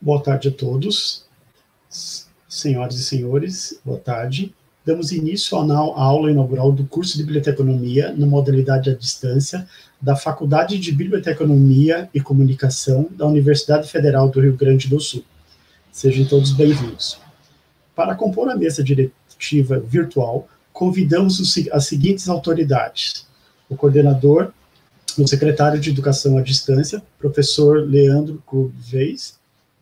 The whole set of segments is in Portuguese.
Boa tarde a todos, senhoras e senhores, boa tarde. Damos início à aula inaugural do curso de Biblioteconomia na modalidade à distância da Faculdade de Biblioteconomia e Comunicação da Universidade Federal do Rio Grande do Sul. Sejam todos bem-vindos. Para compor a mesa diretiva virtual, convidamos as seguintes autoridades: o coordenador, o secretário de Educação à Distância, professor Leandro Curvez,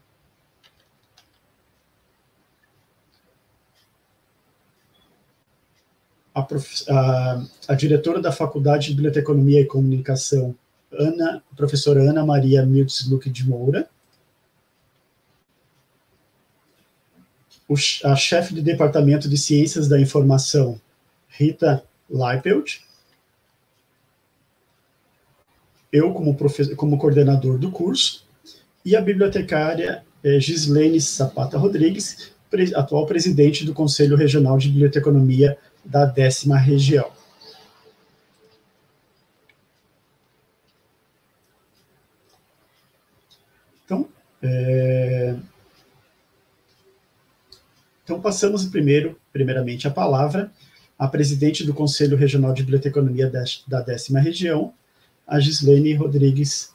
a diretora da Faculdade de Biblioteconomia e Comunicação, professora Ana Maria Mirtz Luque de Moura, a chefe de Departamento de Ciências da Informação, Rita Leipelt, eu como coordenador do curso, e a bibliotecária Gislene Zapata Rodrigues, atual presidente do Conselho Regional de Biblioteconomia da 10ª região. Então passamos primeiramente a palavra à presidente do Conselho Regional de Biblioteconomia da 10ª região, a Gislene Rodrigues.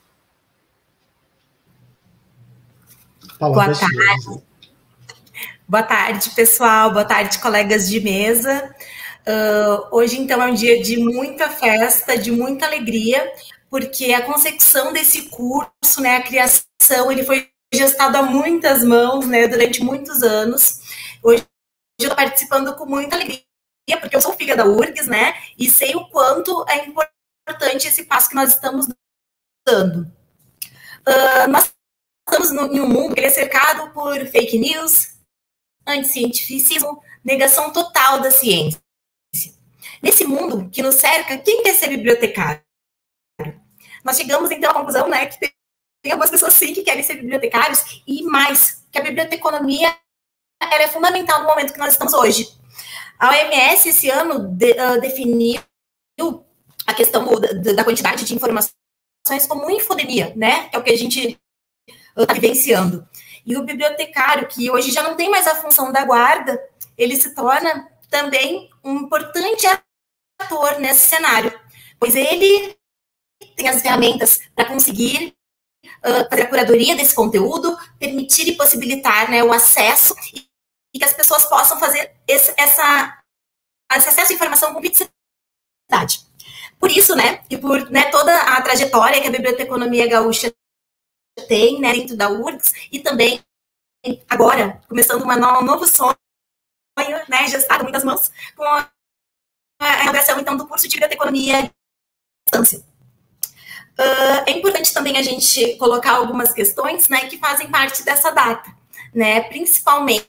Boa tarde. Boa tarde, pessoal. Boa tarde, colegas de mesa. Hoje, então, é um dia de muita festa, de muita alegria, porque a concepção desse curso, né, a criação, ele foi gestado a muitas mãos, né, durante muitos anos. Hoje eu estou participando com muita alegria, porque eu sou filha da URGS, né, e sei o quanto é importante esse passo que nós estamos dando. Nós estamos em um mundo que ele é cercado por fake news, anticientificismo, negação total da ciência. Nesse mundo que nos cerca, quem quer ser bibliotecário? Nós chegamos, então, à conclusão, né, que tem algumas pessoas, sim, que querem ser bibliotecários, e mais, que a biblioteconomia ela é fundamental no momento que nós estamos hoje. A OMS, esse ano, definiu a questão da quantidade de informações como infodemia, né, que é o que a gente está vivenciando. E o bibliotecário, que hoje já não tem mais a função da guarda, ele se torna também um importante ator nesse cenário, pois ele tem as ferramentas para conseguir fazer a curadoria desse conteúdo, permitir e possibilitar, né, o acesso e que as pessoas possam fazer esse acesso à informação com publicidade. Por isso, né, e por, né, toda a trajetória que a biblioteconomia gaúcha tem, né, dentro da URGS, e também agora, começando um novo sonho, né, gestado em muitas mãos, com a inauguração, então, do curso de Biblioteconomia à distância. É importante também a gente colocar algumas questões, né, que fazem parte dessa data, né, principalmente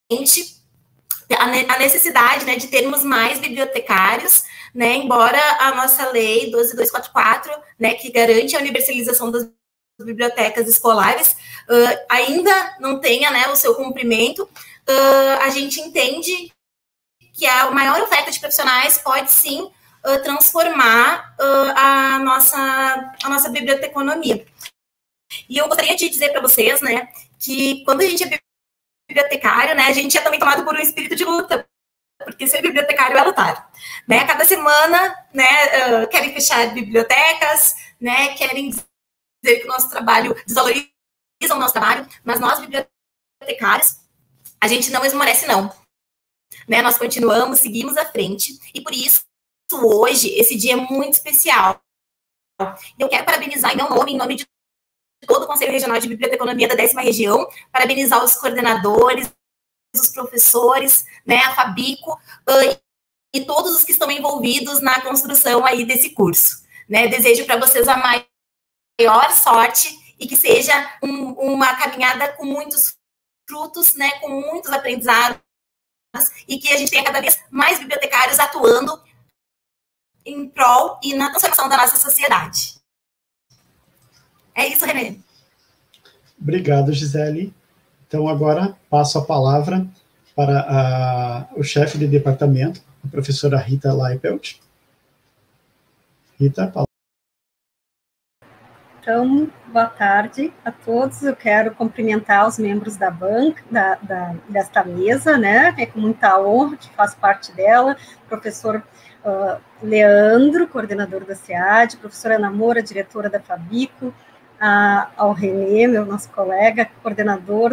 a necessidade, né, de termos mais bibliotecários, né, embora a nossa lei 12.244, né, que garante a universalização das bibliotecas escolares, ainda não tenha, né, o seu cumprimento, a gente entende que a maior oferta de profissionais pode, sim, transformar a nossa biblioteconomia. E eu gostaria de dizer para vocês, né, que quando a gente é bibliotecário, né, a gente é também tomado por um espírito de luta, porque ser bibliotecário é lutar, né? Cada semana, né, querem fechar bibliotecas, né, querem dizer que o nosso trabalho desvaloriza o nosso trabalho, mas nós, bibliotecários, a gente não esmorece, não. Né? Nós continuamos, seguimos à frente, e por isso, hoje, esse dia é muito especial. Eu quero parabenizar em meu nome, em nome de todo o Conselho Regional de Biblioteconomia da 10ª região, parabenizar os coordenadores, os professores, né, a Fabico, e todos os que estão envolvidos na construção aí desse curso. Né? Desejo para vocês a maior sorte e que seja uma caminhada com muitos frutos, né, com muitos aprendizados, e que a gente tenha cada vez mais bibliotecários atuando em prol e na transformação da nossa sociedade. É isso, René. Obrigado, Gisele. Então, agora passo a palavra para o chefe de departamento, a professora Rita Leipelt. Rita, palavra. Então, boa tarde a todos. Eu quero cumprimentar os membros da banca, desta mesa, né? É com muita honra que faço parte dela. Professor Leandro, coordenador da SEAD, professora Ana Moura, diretora da Fabico, ao Renê, nosso colega, coordenador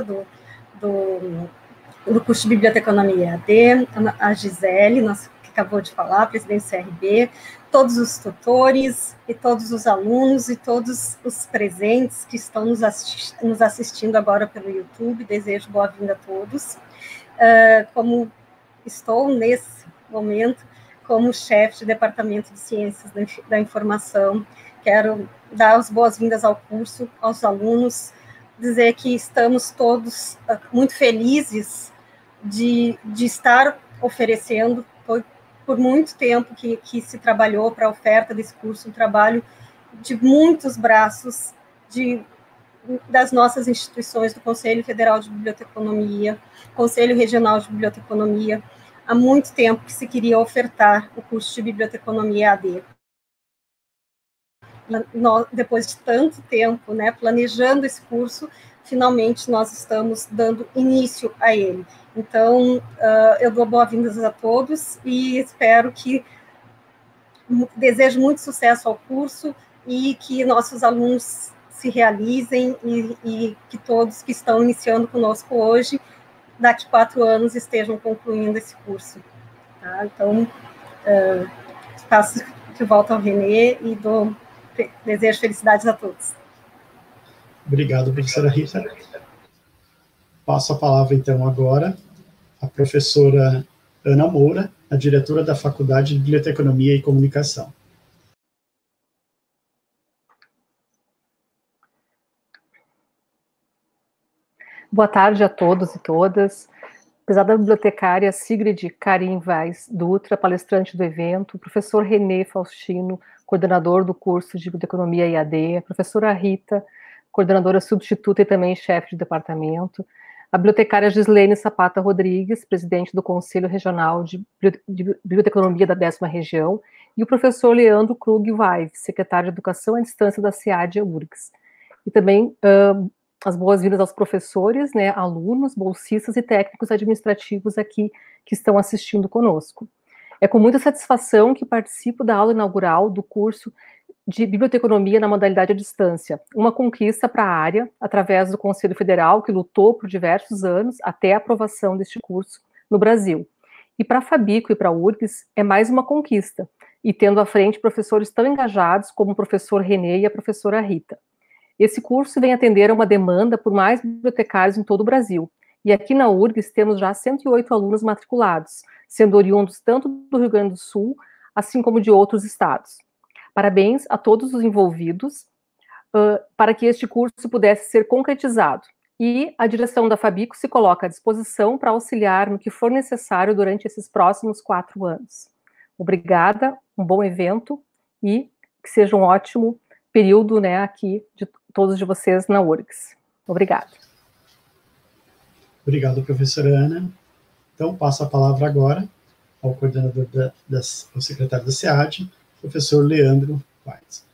do curso de Biblioteconomia EAD, a Gisele, que acabou de falar, presidente do CRB, todos os tutores e todos os alunos e todos os presentes que estão nos assistindo agora pelo YouTube, desejo boa-vinda a todos. Como estou nesse momento como chefe de Departamento de Ciências da Informação, quero dar as boas-vindas ao curso, aos alunos, dizer que estamos todos muito felizes de estar oferecendo, por muito tempo que se trabalhou para a oferta desse curso, um trabalho de muitos braços das nossas instituições, do Conselho Federal de Biblioteconomia, Conselho Regional de Biblioteconomia. Há muito tempo que se queria ofertar o curso de Biblioteconomia EAD. Depois de tanto tempo, né, planejando esse curso, finalmente nós estamos dando início a ele. Então, eu dou boas-vindas a todos e espero desejo muito sucesso ao curso e que nossos alunos se realizem e que todos que estão iniciando conosco hoje, daqui 4 anos, estejam concluindo esse curso. Tá? Então, passo de volta ao Renê e desejo felicidades a todos. Obrigado, professora Rita. Passo a palavra, então, agora à professora Ana Moura, a diretora da Faculdade de Biblioteconomia e Comunicação. Boa tarde a todos e todas. Apesar da bibliotecária Sigrid Karim Vaz Dutra, palestrante do evento, o professor Renê Faustino, coordenador do curso de Biblioteconomia EAD, a professora Rita, coordenadora substituta e também chefe de departamento, a bibliotecária Gislene Sapata Rodrigues, presidente do Conselho Regional de Biblioteconomia da 10ª Região, e o professor Leandro Krug Vaive, secretário de Educação à Distância da SEAD URGS. E também as boas-vindas aos professores, né, alunos, bolsistas e técnicos administrativos aqui que estão assistindo conosco. É com muita satisfação que participo da aula inaugural do curso de Biblioteconomia na modalidade à distância, uma conquista para a área, através do Conselho Federal, que lutou por diversos anos até a aprovação deste curso no Brasil. E para a Fabico e para a URGS, é mais uma conquista, e tendo à frente professores tão engajados como o professor Renê e a professora Rita. Esse curso vem atender a uma demanda por mais bibliotecários em todo o Brasil, e aqui na URGS temos já 108 alunos matriculados, sendo oriundos tanto do Rio Grande do Sul, assim como de outros estados. Parabéns a todos os envolvidos para que este curso pudesse ser concretizado. E a direção da Fabico se coloca à disposição para auxiliar no que for necessário durante esses próximos 4 anos. Obrigada, um bom evento e que seja um ótimo período, né, aqui de todos de vocês na URGS. Obrigada. Obrigado, professora Ana. Então, passo a palavra agora ao coordenador ao secretário da SEAD, professor Leandro Vaz.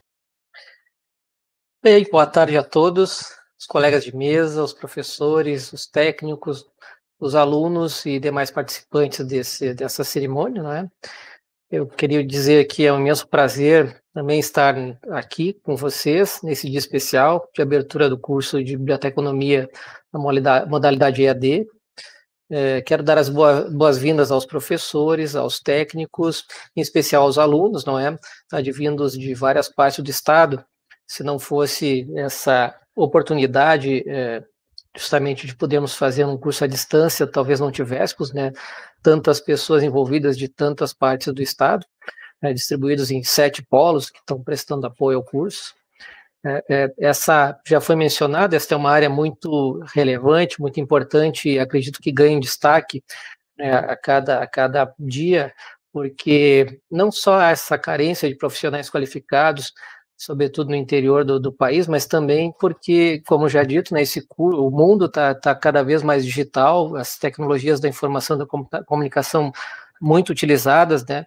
Bem, boa tarde a todos, os colegas de mesa, os professores, os técnicos, os alunos e demais participantes dessa cerimônia, não é? Eu queria dizer que é um imenso prazer também estar aqui com vocês nesse dia especial de abertura do curso de Biblioteconomia na modalidade EAD. Quero dar as boas-vindas aos professores, aos técnicos, em especial aos alunos, não é? Advindos de várias partes do estado. Se não fosse essa oportunidade, justamente de podermos fazer um curso à distância, talvez não tivéssemos, né, tantas pessoas envolvidas de tantas partes do estado, distribuídos em 7 polos que estão prestando apoio ao curso. Essa já foi mencionada, esta é uma área muito relevante, muito importante, e acredito que ganha destaque a cada dia, porque não só essa carência de profissionais qualificados, sobretudo no interior do país, mas também porque, como já dito, né, o mundo está cada vez mais digital, as tecnologias da informação e da comunicação muito utilizadas, né,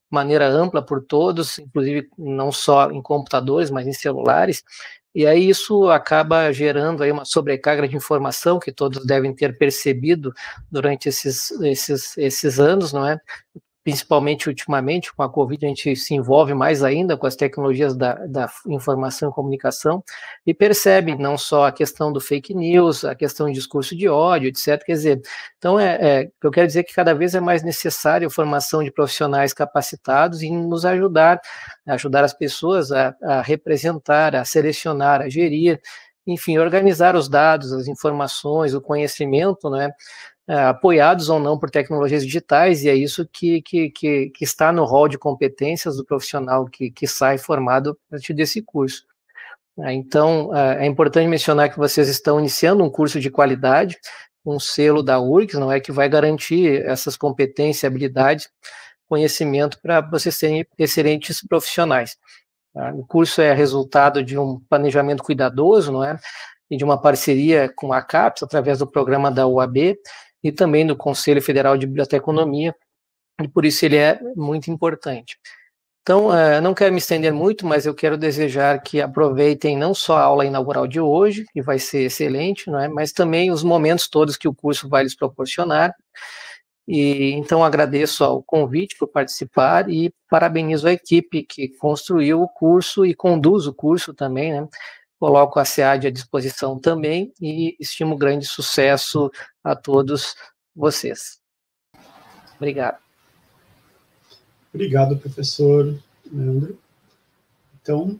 maneira ampla por todos, inclusive não só em computadores, mas em celulares, e aí isso acaba gerando aí uma sobrecarga de informação que todos devem ter percebido durante esses anos, não é? Principalmente ultimamente, com a Covid, a gente se envolve mais ainda com as tecnologias da informação e comunicação, e percebe não só a questão do fake news, a questão de discurso de ódio, etc. Quer dizer, então, eu quero dizer que cada vez é mais necessário a formação de profissionais capacitados em nos ajudar as pessoas a representar, a selecionar, a gerir, enfim, organizar os dados, as informações, o conhecimento, né? Apoiados ou não por tecnologias digitais, e é isso que está no rol de competências do profissional que sai formado a partir desse curso. Então, é importante mencionar que vocês estão iniciando um curso de qualidade, um selo da URGS, não é, que vai garantir essas competências, habilidades, conhecimento para vocês serem excelentes profissionais. O curso é resultado de um planejamento cuidadoso, não é, e de uma parceria com a CAPES, através do programa da UAB, e também do Conselho Federal de Biblioteconomia, e por isso ele é muito importante. Então, não quero me estender muito, mas eu quero desejar que aproveitem não só a aula inaugural de hoje, que vai ser excelente, não é, mas também os momentos todos que o curso vai lhes proporcionar. E então agradeço ao convite por participar e parabenizo a equipe que construiu o curso e conduz o curso também, né? Coloco a SEAD à disposição também e estimo grande sucesso a todos vocês. Obrigado. Obrigado, professor Leandro. Então,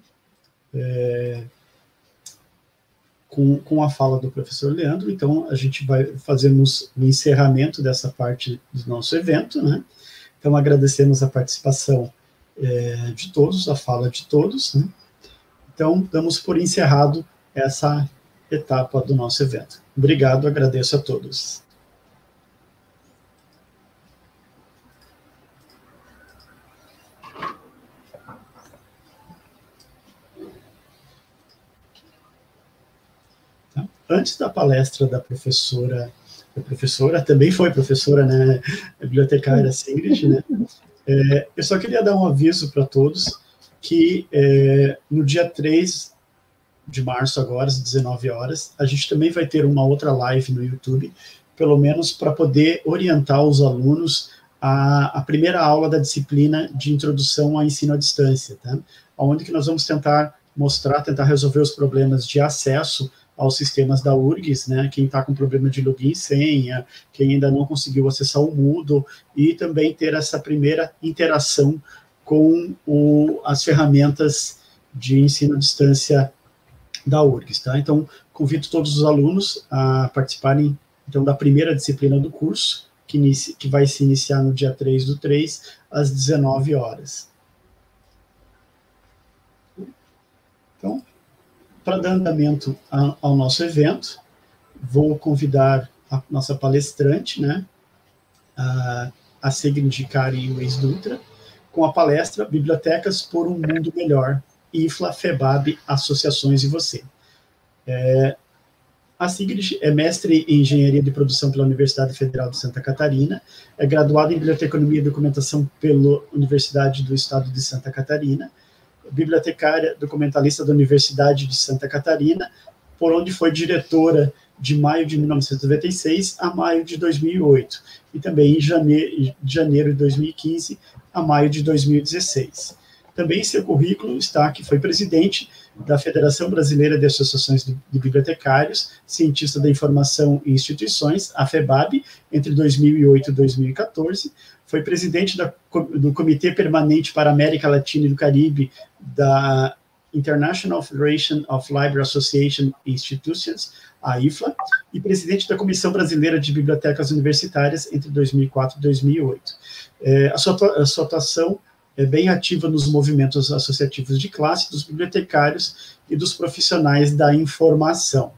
com a fala do professor Leandro, então a gente vai fazermos o encerramento dessa parte do nosso evento, né? Então, agradecemos a participação de todos, a fala de todos, né? Então, damos por encerrado essa etapa do nosso evento. Obrigado, agradeço a todos. Antes da palestra da professora, também foi professora, né, a bibliotecária Sigrid, né, eu só queria dar um aviso para todos que no dia 3 de março, agora, às 19 horas, a gente também vai ter uma outra live no YouTube, pelo menos para poder orientar os alunos a primeira aula da disciplina de introdução ao ensino à distância, tá? Onde que nós vamos tentar resolver os problemas de acesso aos sistemas da URGS, né, quem está com problema de login e senha, quem ainda não conseguiu acessar o Moodle, e também ter essa primeira interação com as ferramentas de ensino à distância da URGS, tá? Então, convido todos os alunos a participarem, então, da primeira disciplina do curso, que vai se iniciar no dia 3/3, às 19 horas. Então, para dar andamento ao nosso evento, vou convidar a nossa palestrante, né, a Sigrid Karin Weiss Dutra, com a palestra Bibliotecas por um Mundo Melhor, IFLA, FEBAB, Associações e Você. A Sigrid é mestre em Engenharia de Produção pela Universidade Federal de Santa Catarina, é graduada em Biblioteconomia e Documentação pela Universidade do Estado de Santa Catarina, bibliotecária, documentalista da Universidade de Santa Catarina, por onde foi diretora de maio de 1996 a maio de 2008, e também em janeiro de 2015 a maio de 2016. Também em seu currículo está que foi presidente da Federação Brasileira de Associações de Bibliotecários, cientista da informação em instituições, a FEBAB, entre 2008 e 2014, foi presidente do Comitê Permanente para a América Latina e do Caribe da International Federation of Library Association Institutions, a IFLA, e presidente da Comissão Brasileira de Bibliotecas Universitárias entre 2004 e 2008. A sua atuação é bem ativa nos movimentos associativos de classe, dos bibliotecários e dos profissionais da informação.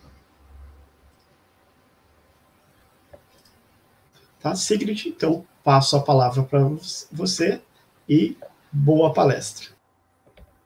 Tá, Sigrid? Então, passo a palavra para você e boa palestra.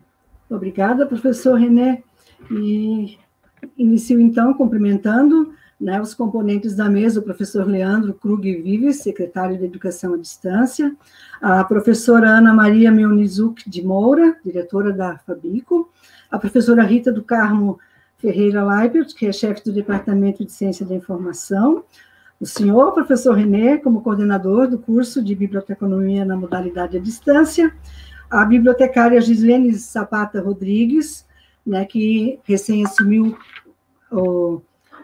Obrigada, professor René. E inicio, então, cumprimentando né, os componentes da mesa, o professor Leandro Krug Vives, secretário de Educação à Distância, a professora Ana Maria Meonizuk de Moura, diretora da Fabico, a professora Rita do Carmo Ferreira Leipert, que é chefe do Departamento de Ciência da Informação, o senhor professor René, como coordenador do curso de Biblioteconomia na modalidade à distância, a bibliotecária Gislene Zapata Rodrigues, né, que recém assumiu o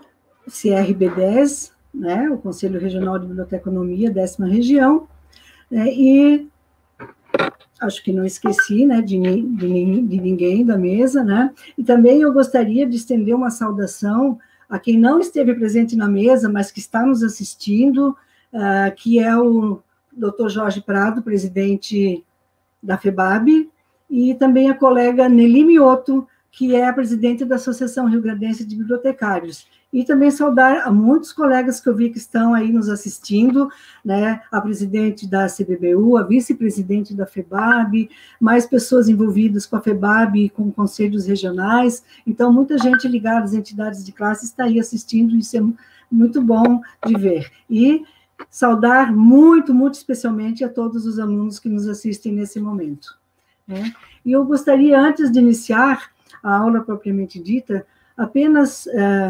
CRB10, né, o Conselho Regional de Biblioteconomia, 10ª região, né, e acho que não esqueci, né, de ninguém da mesa, né, e também eu gostaria de estender uma saudação a quem não esteve presente na mesa, mas que está nos assistindo, que é o Dr. Jorge Prado, presidente da FEBAB, e também a colega Nelly Mioto, que é a presidente da Associação Rio Grandense de Bibliotecários. E também saudar a muitos colegas que eu vi que estão aí nos assistindo, né, a presidente da CBBU, a vice-presidente da FEBAB, mais pessoas envolvidas com a FEBAB e com conselhos regionais. Então, muita gente ligada às entidades de classe está aí assistindo, isso é muito bom de ver. E saudar muito, muito especialmente a todos os alunos que nos assistem nesse momento, né? E eu gostaria, antes de iniciar a aula propriamente dita, apenas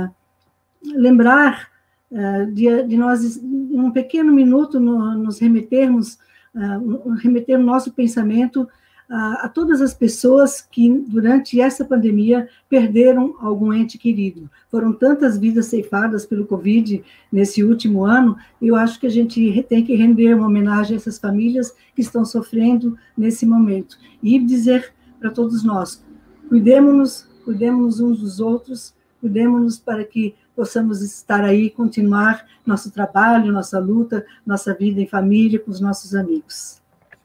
lembrar de nós, em um pequeno minuto, nos remetermos, remeter o nosso pensamento a todas as pessoas que, durante essa pandemia, perderam algum ente querido. Foram tantas vidas ceifadas pelo Covid nesse último ano, e eu acho que a gente tem que render uma homenagem a essas famílias que estão sofrendo nesse momento. E dizer para todos nós, cuidemos-nos uns dos outros, cuidemos-nos para que possamos estar aí, continuar nosso trabalho, nossa luta, nossa vida em família, com os nossos amigos.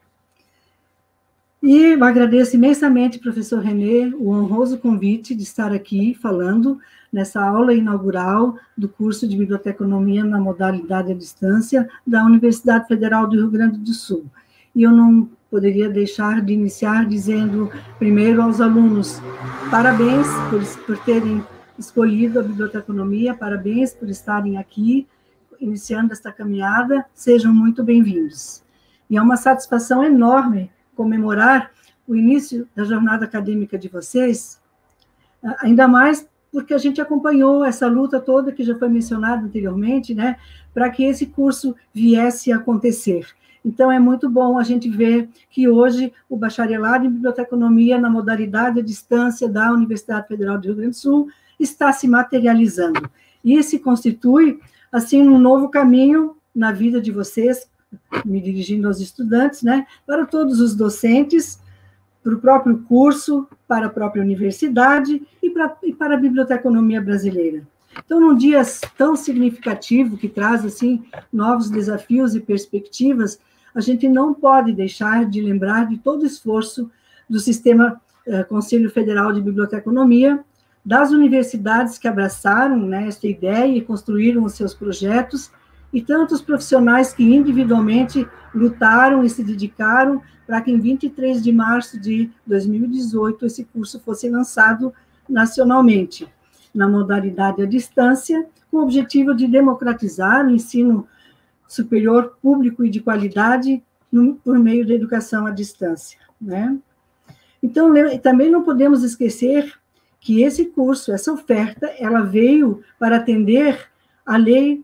E eu agradeço imensamente, professor René, o honroso convite de estar aqui falando nessa aula inaugural do curso de Biblioteconomia na modalidade à distância da Universidade Federal do Rio Grande do Sul. E eu não poderia deixar de iniciar dizendo, primeiro, aos alunos, parabéns por terem escolhido a biblioteconomia, parabéns por estarem aqui, iniciando esta caminhada, sejam muito bem-vindos. E é uma satisfação enorme comemorar o início da jornada acadêmica de vocês, ainda mais porque a gente acompanhou essa luta toda que já foi mencionada anteriormente, né, para que esse curso viesse a acontecer. Então, é muito bom a gente ver que hoje o bacharelado em biblioteconomia na modalidade à distância da Universidade Federal do Rio Grande do Sul está se materializando. E se constitui, assim, um novo caminho na vida de vocês, me dirigindo aos estudantes, né, para todos os docentes, para o próprio curso, para a própria universidade e para a biblioteconomia brasileira. Então, num dia tão significativo, que traz, assim, novos desafios e perspectivas, a gente não pode deixar de lembrar de todo o esforço do Sistema Conselho Federal de Biblioteconomia, das universidades que abraçaram, né, esta ideia e construíram os seus projetos, e tantos profissionais que individualmente lutaram e se dedicaram para que em 23 de março de 2018 esse curso fosse lançado nacionalmente, na modalidade à distância, com o objetivo de democratizar o ensino superior público e de qualidade por meio da educação à distância, né? Então, também não podemos esquecer que esse curso, essa oferta, ela veio para atender a Lei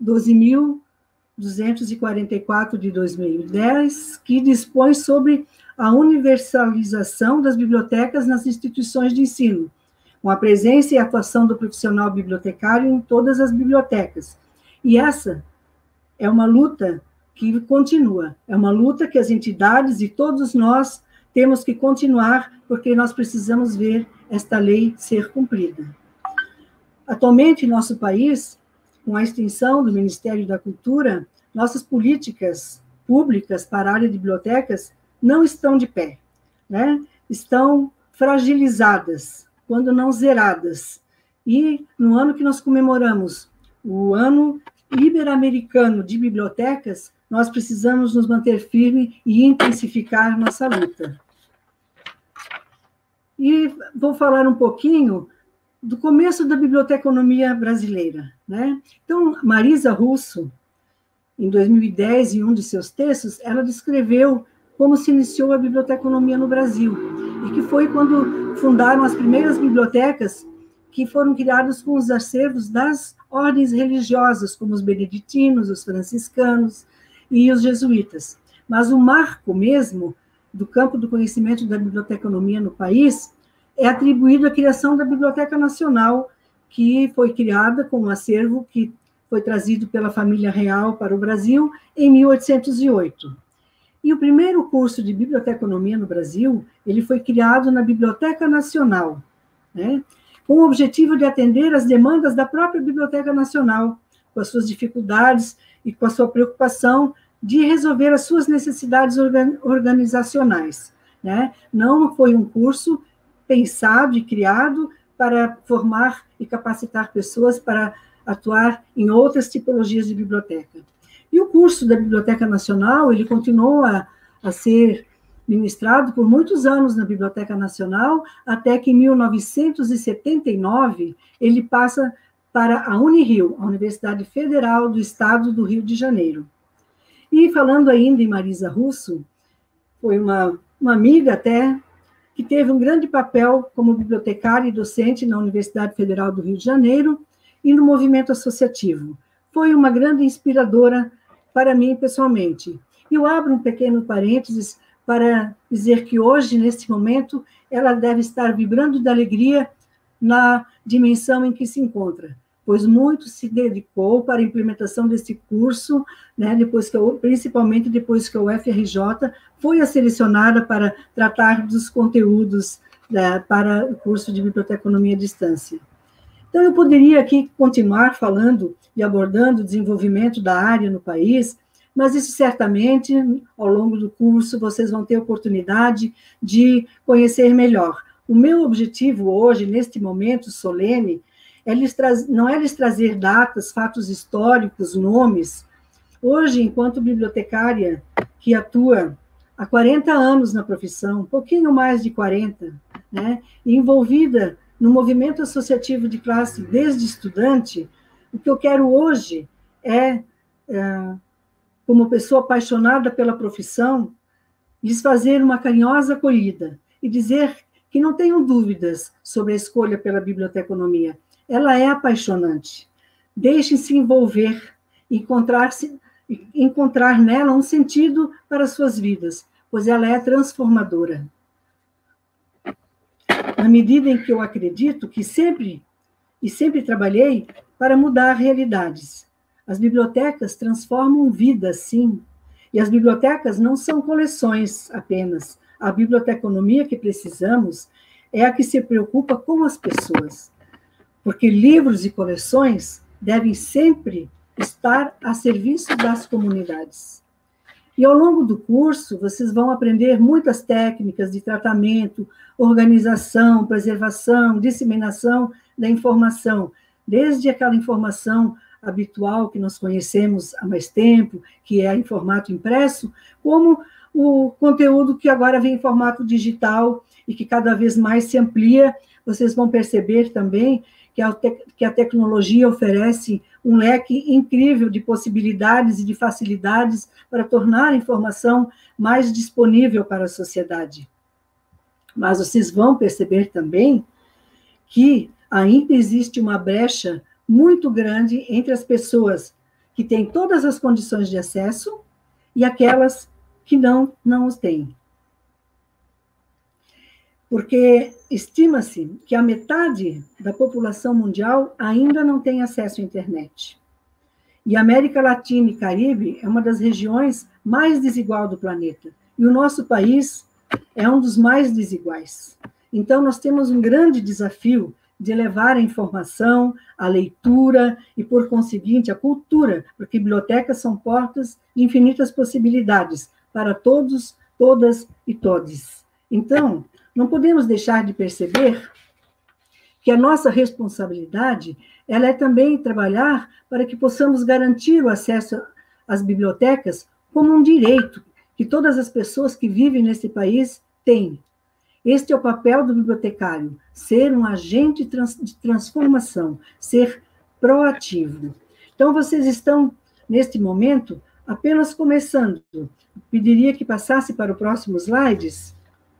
12.244 de 2010, que dispõe sobre a universalização das bibliotecas nas instituições de ensino, com a presença e atuação do profissional bibliotecário em todas as bibliotecas. E essa é uma luta que continua, é uma luta que as entidades e todos nós temos que continuar, porque nós precisamos ver esta lei ser cumprida. Atualmente, em nosso país, com a extinção do Ministério da Cultura, nossas políticas públicas para a área de bibliotecas não estão de pé, né? Estão fragilizadas, quando não zeradas. E no ano que nós comemoramos o Ano Ibero-Americano de Bibliotecas, nós precisamos nos manter firme e intensificar nossa luta. E vou falar um pouquinho do começo da biblioteconomia brasileira, né? Então, Marisa Russo, em 2010, em um de seus textos, ela descreveu como se iniciou a biblioteconomia no Brasil, e que foi quando fundaram as primeiras bibliotecas que foram criadas com os acervos das ordens religiosas, como os beneditinos, os franciscanos e os jesuítas. Mas o marco mesmo do campo do conhecimento da biblioteconomia no país é atribuído à criação da Biblioteca Nacional, que foi criada com um acervo que foi trazido pela família real para o Brasil em 1808. E o primeiro curso de biblioteconomia no Brasil, ele foi criado na Biblioteca Nacional, né, com o objetivo de atender às demandas da própria Biblioteca Nacional, com as suas dificuldades e com a sua preocupação de resolver as suas necessidades organizacionais, né? Não foi um curso pensado e criado para formar e capacitar pessoas para atuar em outras tipologias de biblioteca. E o curso da Biblioteca Nacional, ele continuou a ser ministrado por muitos anos na Biblioteca Nacional, até que em 1979 ele passa para a Unirio, a Universidade Federal do Estado do Rio de Janeiro. E falando ainda em Marisa Russo, foi uma amiga até, que teve um grande papel como bibliotecária e docente na Universidade Federal do Rio de Janeiro e no movimento associativo. Foi uma grande inspiradora para mim pessoalmente. E eu abro um pequeno parênteses para dizer que hoje, neste momento, ela deve estar vibrando de alegria na dimensão em que se encontra, pois muito se dedicou para a implementação desse curso, né, principalmente depois que a UFRJ foi a selecionada para tratar dos conteúdos para o curso de Biblioteconomia à Distância. Então, eu poderia aqui continuar falando e abordando o desenvolvimento da área no país, mas isso certamente, ao longo do curso, vocês vão ter oportunidade de conhecer melhor. O meu objetivo hoje, neste momento solene, não é lhes trazer datas, fatos históricos, nomes. Hoje, enquanto bibliotecária que atua há 40 anos na profissão, um pouquinho mais de 40, né, envolvida no movimento associativo de classe desde estudante, o que eu quero hoje é como pessoa apaixonada pela profissão, lhes fazer uma carinhosa acolhida e dizer que não tenham dúvidas sobre a escolha pela biblioteconomia. Ela é apaixonante. Deixem-se envolver, encontrar nela um sentido para suas vidas, pois ela é transformadora. Na medida em que eu acredito que sempre trabalhei para mudar realidades. As bibliotecas transformam vidas, sim. E as bibliotecas não são coleções apenas. A biblioteconomia que precisamos é a que se preocupa com as pessoas. Porque livros e coleções devem sempre estar a serviço das comunidades. E ao longo do curso, vocês vão aprender muitas técnicas de tratamento, organização, preservação, disseminação da informação, desde aquela informação habitual que nós conhecemos há mais tempo, que é em formato impresso, como o conteúdo que agora vem em formato digital e que cada vez mais se amplia. Vocês vão perceber também que a tecnologia oferece um leque incrível de possibilidades e de facilidades para tornar a informação mais disponível para a sociedade. Mas vocês vão perceber também que ainda existe uma brecha muito grande entre as pessoas que têm todas as condições de acesso e aquelas que não os têm. Porque estima-se que a metade da população mundial ainda não tem acesso à internet. E a América Latina e Caribe é uma das regiões mais desigual do planeta. E o nosso país é um dos mais desiguais. Então, nós temos um grande desafio de levar a informação, a leitura e, por conseguinte, a cultura, porque bibliotecas são portas de infinitas possibilidades para todos, todas e todes. Então, não podemos deixar de perceber que a nossa responsabilidade ela é também trabalhar para que possamos garantir o acesso às bibliotecas como um direito que todas as pessoas que vivem nesse país têm. Este é o papel do bibliotecário, ser um agente de transformação, ser proativo. Então, vocês estão, neste momento, apenas começando. Pediria que passasse para o próximo slides.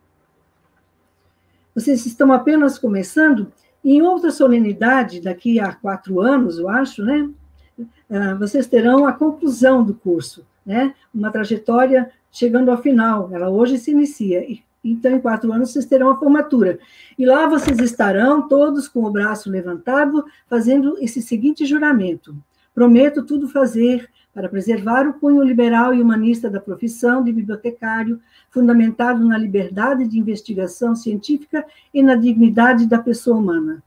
Vocês estão apenas começando, e em outra solenidade, daqui a 4 anos, eu acho, né? Vocês terão a conclusão do curso, né? Uma trajetória chegando ao final, ela hoje se inicia, então em 4 anos vocês terão a formatura, e lá vocês estarão todos com o braço levantado, fazendo esse seguinte juramento: prometo tudo fazer para preservar o cunho liberal e humanista da profissão de bibliotecário, fundamentado na liberdade de investigação científica e na dignidade da pessoa humana.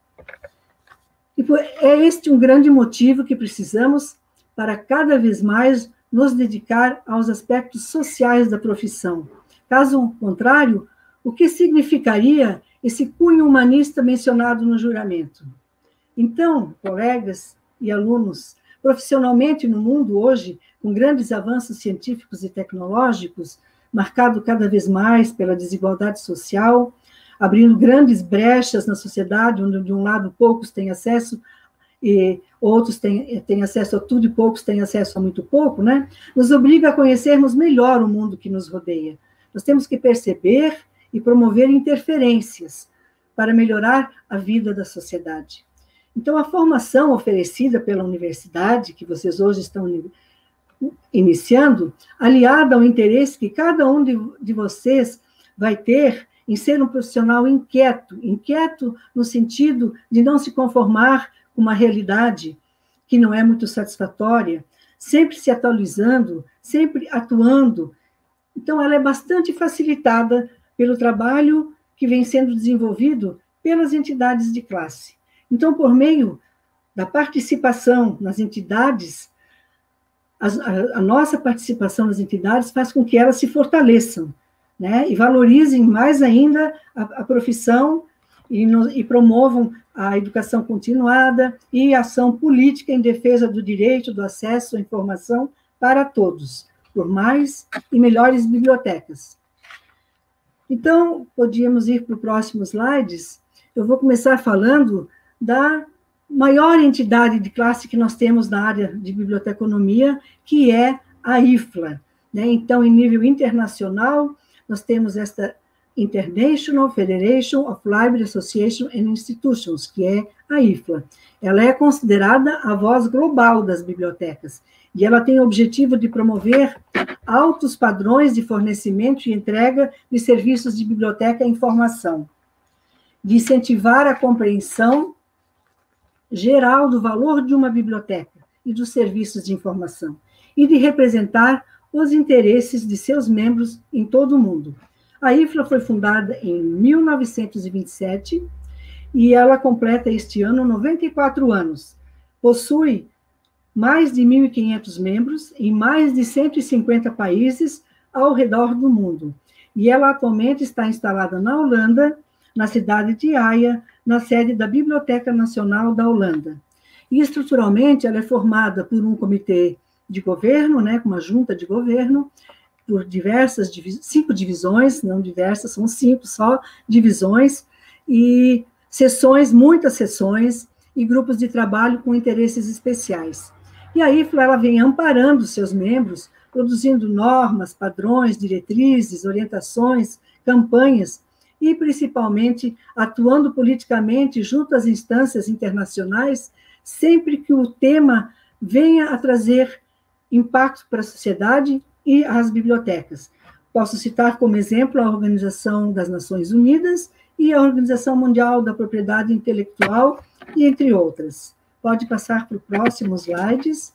E é este um grande motivo que precisamos para cada vez mais nos dedicar aos aspectos sociais da profissão. Caso contrário, o que significaria esse cunho humanista mencionado no juramento? Então, colegas e alunos, profissionalmente no mundo hoje, com grandes avanços científicos e tecnológicos, marcado cada vez mais pela desigualdade social, abrindo grandes brechas na sociedade, onde de um lado poucos têm acesso e outros têm acesso a tudo e poucos têm acesso a muito pouco, né? Nos obriga a conhecermos melhor o mundo que nos rodeia. Nós temos que perceber e promover interferências para melhorar a vida da sociedade. Então, a formação oferecida pela universidade, que vocês hoje estão iniciando, aliada ao interesse que cada um de vocês vai ter em ser um profissional inquieto no sentido de não se conformar com uma realidade que não é muito satisfatória, sempre se atualizando, sempre atuando. Então, ela é bastante facilitada pelo trabalho que vem sendo desenvolvido pelas entidades de classe. Então, por meio da participação nas entidades, a nossa participação nas entidades faz com que elas se fortaleçam, né, e valorizem mais ainda a profissão e promovam a educação continuada e a ação política em defesa do direito do acesso à informação para todos, por mais e melhores bibliotecas. Então, podíamos ir para o próximo slides. Eu vou começar falando da maior entidade de classe que nós temos na área de biblioteconomia, que é a IFLA, né? Então, em nível internacional, nós temos esta International Federation of Library Association and Institutions, que é a IFLA. Ela é considerada a voz global das bibliotecas, e ela tem o objetivo de promover altos padrões de fornecimento e entrega de serviços de biblioteca e informação, de incentivar a compreensão geral do valor de uma biblioteca e dos serviços de informação, e de representar os interesses de seus membros em todo o mundo. A IFLA foi fundada em 1927 e ela completa este ano 94 anos. Possui mais de 1.500 membros em mais de 150 países ao redor do mundo. E ela atualmente está instalada na Holanda, na cidade de Haia, na sede da Biblioteca Nacional da Holanda. E, estruturalmente, ela é formada por um comitê de governo, né, com uma junta de governo, por diversas, 5 divisões, não diversas, são 5 só divisões, e sessões, muitas sessões, e grupos de trabalho com interesses especiais. E a IFLA, ela vem amparando seus membros, produzindo normas, padrões, diretrizes, orientações, campanhas, e, principalmente, atuando politicamente junto às instâncias internacionais, sempre que o tema venha a trazer impacto para a sociedade e às bibliotecas. Posso citar como exemplo a Organização das Nações Unidas e a Organização Mundial da Propriedade Intelectual, e entre outras. Pode passar para o próximo slides.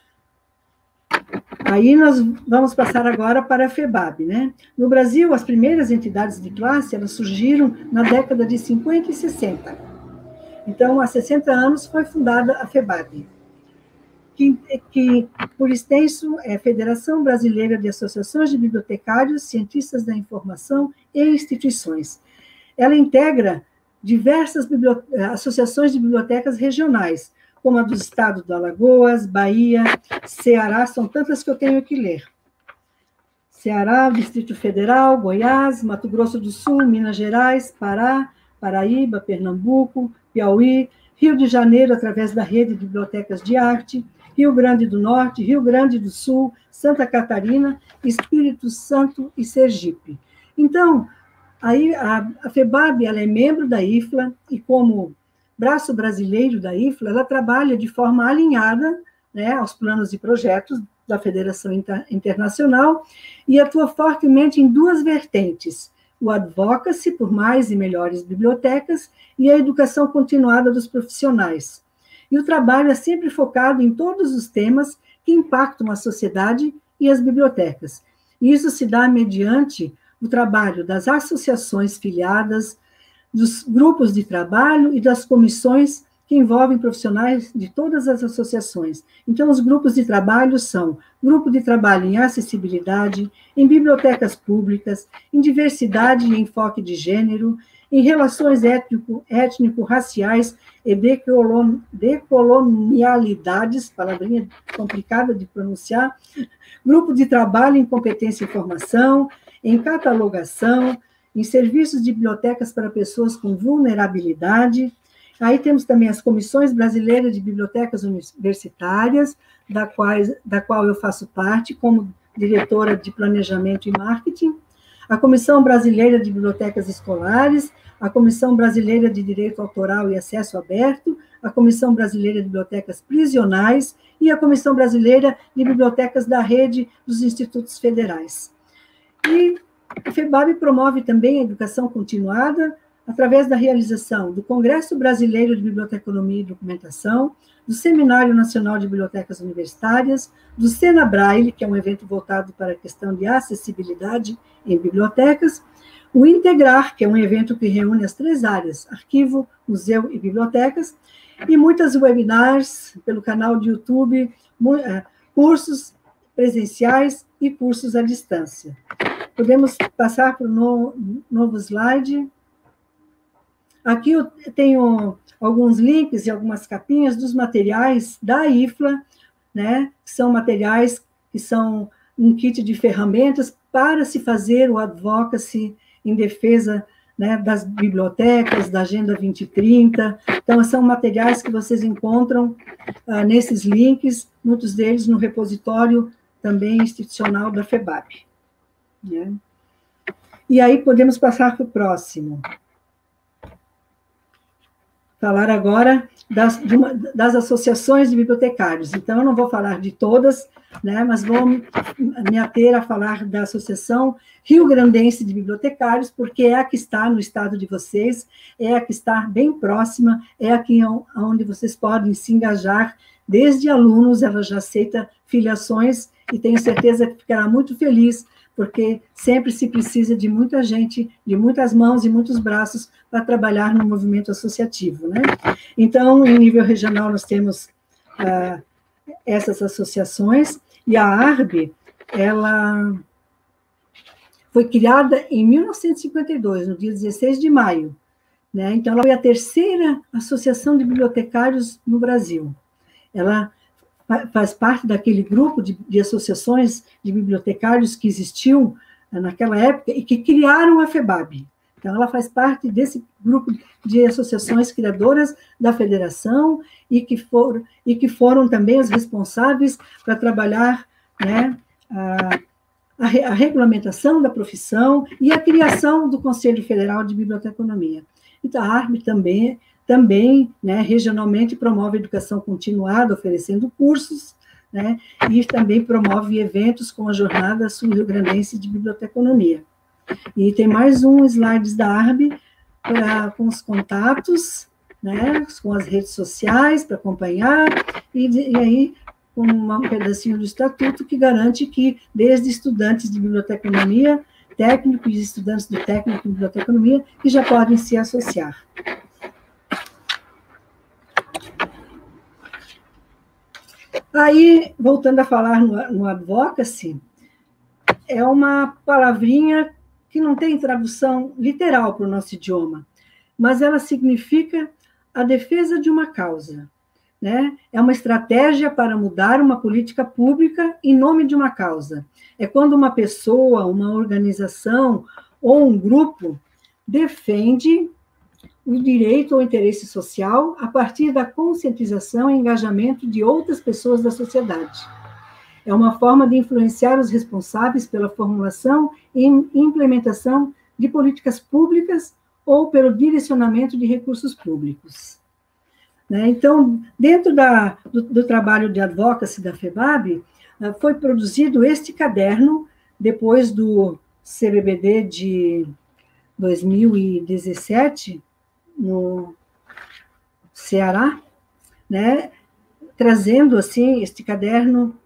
Aí nós vamos passar agora para a FEBAB, né? No Brasil, as primeiras entidades de classe, elas surgiram na década de 50 e 60. Então, há 60 anos foi fundada a FEBAB, que por extenso, é a Federação Brasileira de Associações de Bibliotecários, Cientistas da Informação e Instituições. Ela integra diversas associações de bibliotecas regionais, como a do estado do Alagoas, Bahia, Ceará, são tantas que eu tenho que ler. Ceará, Distrito Federal, Goiás, Mato Grosso do Sul, Minas Gerais, Pará, Paraíba, Pernambuco, Piauí, Rio de Janeiro, através da rede de bibliotecas de arte, Rio Grande do Norte, Rio Grande do Sul, Santa Catarina, Espírito Santo e Sergipe. Então, aí a FEBAB ela é membro da IFLA e, como braço brasileiro da IFLA, ela trabalha de forma alinhada, né, aos planos e projetos da Federação Internacional e atua fortemente em duas vertentes: o advocacy por mais e melhores bibliotecas e a educação continuada dos profissionais. E o trabalho é sempre focado em todos os temas que impactam a sociedade e as bibliotecas. E isso se dá mediante o trabalho das associações filiadas, dos grupos de trabalho e das comissões que envolvem profissionais de todas as associações. Então, os grupos de trabalho são grupo de trabalho em acessibilidade, em bibliotecas públicas, em diversidade e enfoque de gênero, em relações étnico-raciais e decolonialidades, palavrinha complicada de pronunciar, grupo de trabalho em competência e formação, em catalogação, em serviços de bibliotecas para pessoas com vulnerabilidade. Aí temos também as comissões brasileiras de bibliotecas universitárias, da qual eu faço parte como diretora de planejamento e marketing, a Comissão Brasileira de Bibliotecas Escolares, a Comissão Brasileira de Direito Autoral e Acesso Aberto, a Comissão Brasileira de Bibliotecas Prisionais e a Comissão Brasileira de Bibliotecas da Rede dos Institutos Federais. E a FEBAB promove também a educação continuada através da realização do Congresso Brasileiro de Biblioteconomia e Documentação, do Seminário Nacional de Bibliotecas Universitárias, do Senabraille, que é um evento voltado para a questão de acessibilidade em bibliotecas, o Integrar, que é um evento que reúne as 3 áreas, arquivo, museu e bibliotecas, e muitas webinars pelo canal de YouTube, cursos presenciais e cursos à distância. Podemos passar para o novo slide. Aqui eu tenho alguns links e algumas capinhas dos materiais da IFLA, né, que são materiais que são um kit de ferramentas para se fazer o advocacy em defesa, né, das bibliotecas, da Agenda 2030. Então, são materiais que vocês encontram nesses links, muitos deles no repositório também institucional da FEBAB. Né? E aí podemos passar para o próximo. Falar agora das associações de bibliotecários. Então, eu não vou falar de todas, né, mas vou me ater a falar da Associação Rio Grandense de Bibliotecários, porque é a que está no estado de vocês, é a que está bem próxima, é aqui onde vocês podem se engajar, desde alunos, ela já aceita filiações, e tenho certeza que ficará muito feliz, porque sempre se precisa de muita gente, de muitas mãos e muitos braços para trabalhar no movimento associativo, né? Então, em nível regional, nós temos essas associações, e a ARB, ela foi criada em 1952, no dia 16 de maio, né? Então, ela foi a 3ª associação de bibliotecários no Brasil. Ela faz parte daquele grupo de associações de bibliotecários que existiu naquela época e que criaram a FEBAB. Então, ela faz parte desse grupo de associações criadoras da federação e que foram também as responsáveis para trabalhar, né, a regulamentação da profissão e a criação do Conselho Federal de Biblioteconomia. Então, a ARB também, né, regionalmente promove educação continuada, oferecendo cursos, né, e também promove eventos com a Jornada Sul-Rio-Grandense de Biblioteconomia. E tem mais um slide da ARB com os contatos, né, com as redes sociais para acompanhar, e aí com um pedacinho do estatuto que garante que, desde estudantes de biblioteconomia, técnicos e estudantes do técnico de biblioteconomia, que já podem se associar. Aí, voltando a falar no advocacy, é uma palavrinha que não tem tradução literal para o nosso idioma, mas ela significa a defesa de uma causa. né? É uma estratégia para mudar uma política pública em nome de uma causa. É quando uma pessoa, uma organização ou um grupo defende o direito ou interesse social a partir da conscientização e engajamento de outras pessoas da sociedade. É uma forma de influenciar os responsáveis pela formulação e implementação de políticas públicas ou pelo direcionamento de recursos públicos. Então, dentro do trabalho de advocacy da FEBAB, foi produzido este caderno, depois do CBBD de 2017, no Ceará, né, trazendo, assim, este caderno,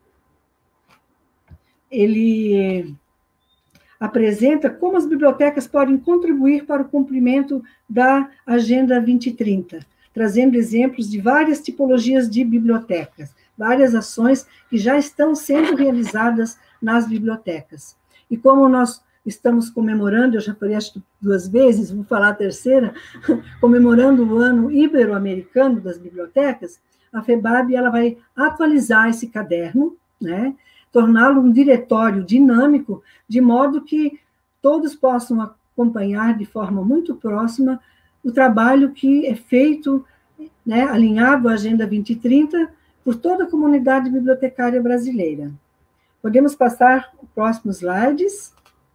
ele apresenta como as bibliotecas podem contribuir para o cumprimento da Agenda 2030, trazendo exemplos de várias tipologias de bibliotecas, várias ações que já estão sendo realizadas nas bibliotecas. E como nós estamos comemorando, eu já falei acho que 2 vezes, vou falar a terceira, comemorando o ano ibero-americano das bibliotecas, a FEBAB ela vai atualizar esse caderno, né, torná-lo um diretório dinâmico, de modo que todos possam acompanhar de forma muito próxima o trabalho que é feito, né, alinhado à Agenda 2030, por toda a comunidade bibliotecária brasileira. Podemos passar os próximos slides.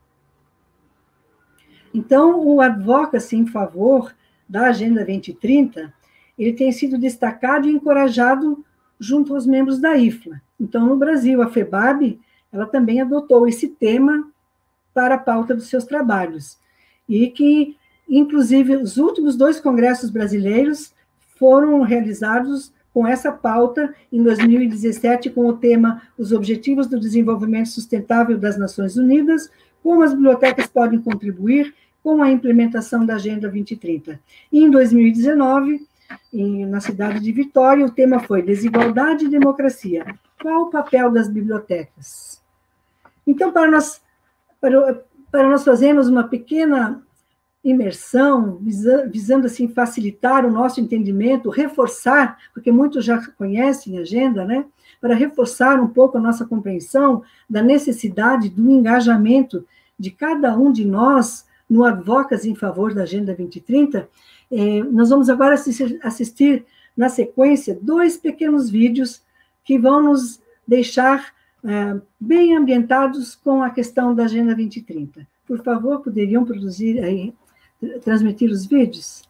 Então, o advocacy em favor da Agenda 2030, ele tem sido destacado e encorajado junto aos membros da IFLA. Então, no Brasil, a FEBAB, ela também adotou esse tema para a pauta dos seus trabalhos, e que, inclusive, os últimos 2 congressos brasileiros foram realizados com essa pauta, em 2017, com o tema Os Objetivos do Desenvolvimento Sustentável das Nações Unidas, como as bibliotecas podem contribuir com a implementação da Agenda 2030. E, em 2019, na cidade de Vitória, o tema foi Desigualdade e Democracia. Qual o papel das bibliotecas? Então, para nós fazermos uma pequena imersão, visando assim facilitar o nosso entendimento, reforçar, porque muitos já conhecem a agenda, né? Para reforçar um pouco a nossa compreensão da necessidade do engajamento de cada um de nós no advocacy em favor da Agenda 2030, nós vamos agora assistir na sequência 2 pequenos vídeos que vão nos deixar bem ambientados com a questão da Agenda 2030. Por favor, poderiam transmitir os vídeos?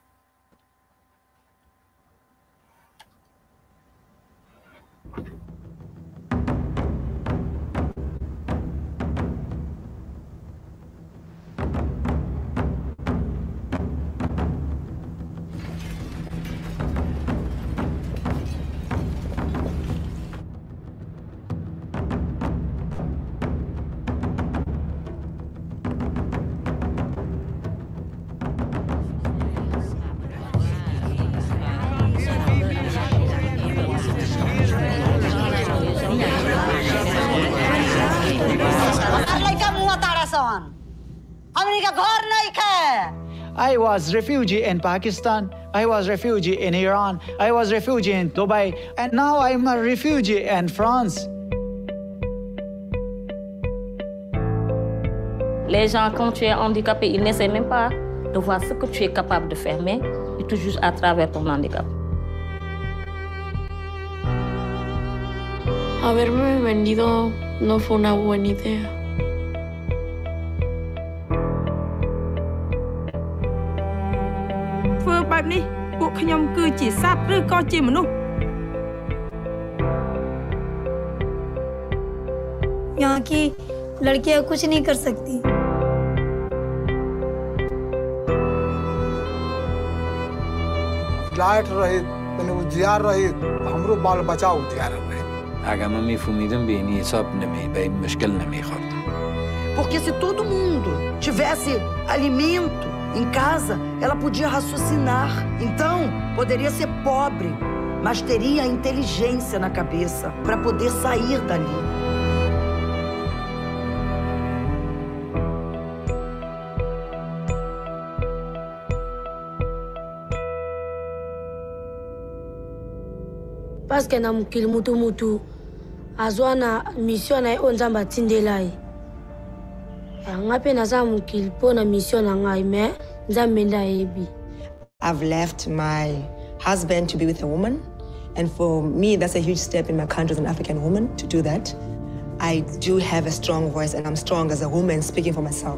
I was refugee in Pakistan, I was refugee in Iran, I was refugee in Dubai, and now I'm a refugee in France. Les gens, quand tu es handicapé, ils n'essaient même pas de voir ce que tu es capable de faire, mais ils te jugent à travers ton handicap. Haberme venido no fue una buena idea. यहाँ की लड़कियां कुछ नहीं कर सकती। लाइट रही उजियार रही हमरो बाल बचा उजियार रही حاجة ما مفهوميدم بيني صاب نمي بين مشكلنا مي خالد. Porque se todo mundo tivesse alimento em casa, ela podia raciocinar. Então, poderia ser pobre, mas teria inteligência na cabeça para poder sair dali. parce que na mukil mutu azwana mission na onzamba tindelai ngape na za mukil pona mission na ngai me nzambe ndaebi. I've left my husband to be with a woman, and for me that's a huge step in my country as an African woman to do that. I do have a strong voice and I'm strong as a woman speaking for myself.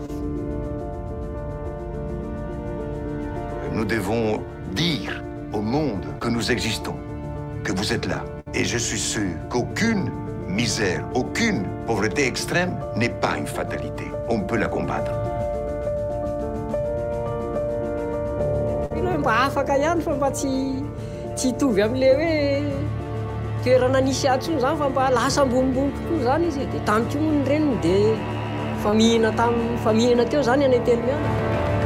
Nous devons dire au monde que nous existons, que vous êtes là. Et je suis sûr qu'aucune misère, aucune pauvreté extrême n'est pas une fatalité. On peut la combattre. Afaka ihany fa mba tsy hitovy amin'le hoe toerana nisy atsony zany fa mba lasa ambonimbony kokoa zany izy dia tamiko moa ny reniny dia famihina teo zany any Telimeana.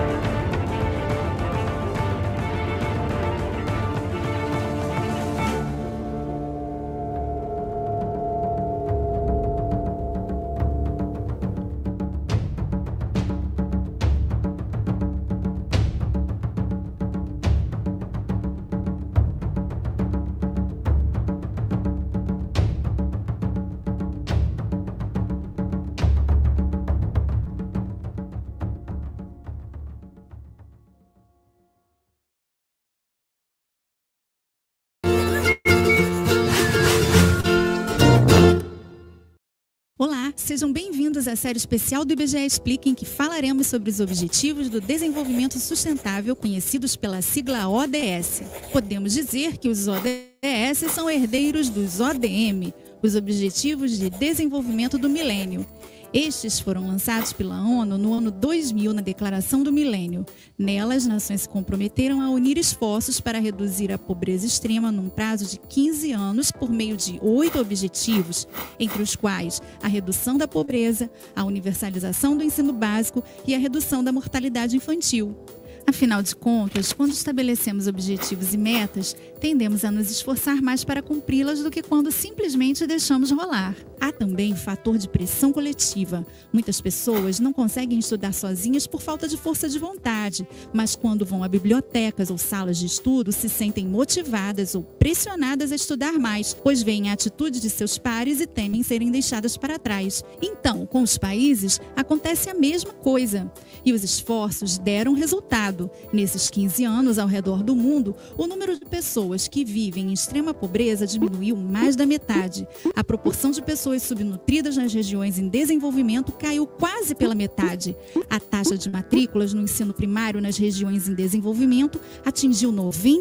Olá, sejam bem-vindos à série especial do IBGE Explica, em que falaremos sobre os Objetivos do Desenvolvimento Sustentável, conhecidos pela sigla ODS. Podemos dizer que os ODS são herdeiros dos ODM, os Objetivos de Desenvolvimento do Milênio. Estes foram lançados pela ONU no ano 2000 na Declaração do Milênio. Nelas, nações se comprometeram a unir esforços para reduzir a pobreza extrema num prazo de 15 anos por meio de 8 objetivos, entre os quais a redução da pobreza, a universalização do ensino básico e a redução da mortalidade infantil. Afinal de contas, quando estabelecemos objetivos e metas, tendemos a nos esforçar mais para cumpri-las do que quando simplesmente deixamos rolar. Há também fator de pressão coletiva. Muitas pessoas não conseguem estudar sozinhas por falta de força de vontade, mas quando vão a bibliotecas ou salas de estudo, se sentem motivadas ou pressionadas a estudar mais, pois veem a atitude de seus pares e temem serem deixadas para trás. Então, com os países, acontece a mesma coisa. E os esforços deram resultado. Nesses 15 anos, ao redor do mundo, o número de pessoas que vivem em extrema pobreza diminuiu mais da metade. A proporção de pessoas subnutridas nas regiões em desenvolvimento caiu quase pela metade. A taxa de matrículas no ensino primário nas regiões em desenvolvimento atingiu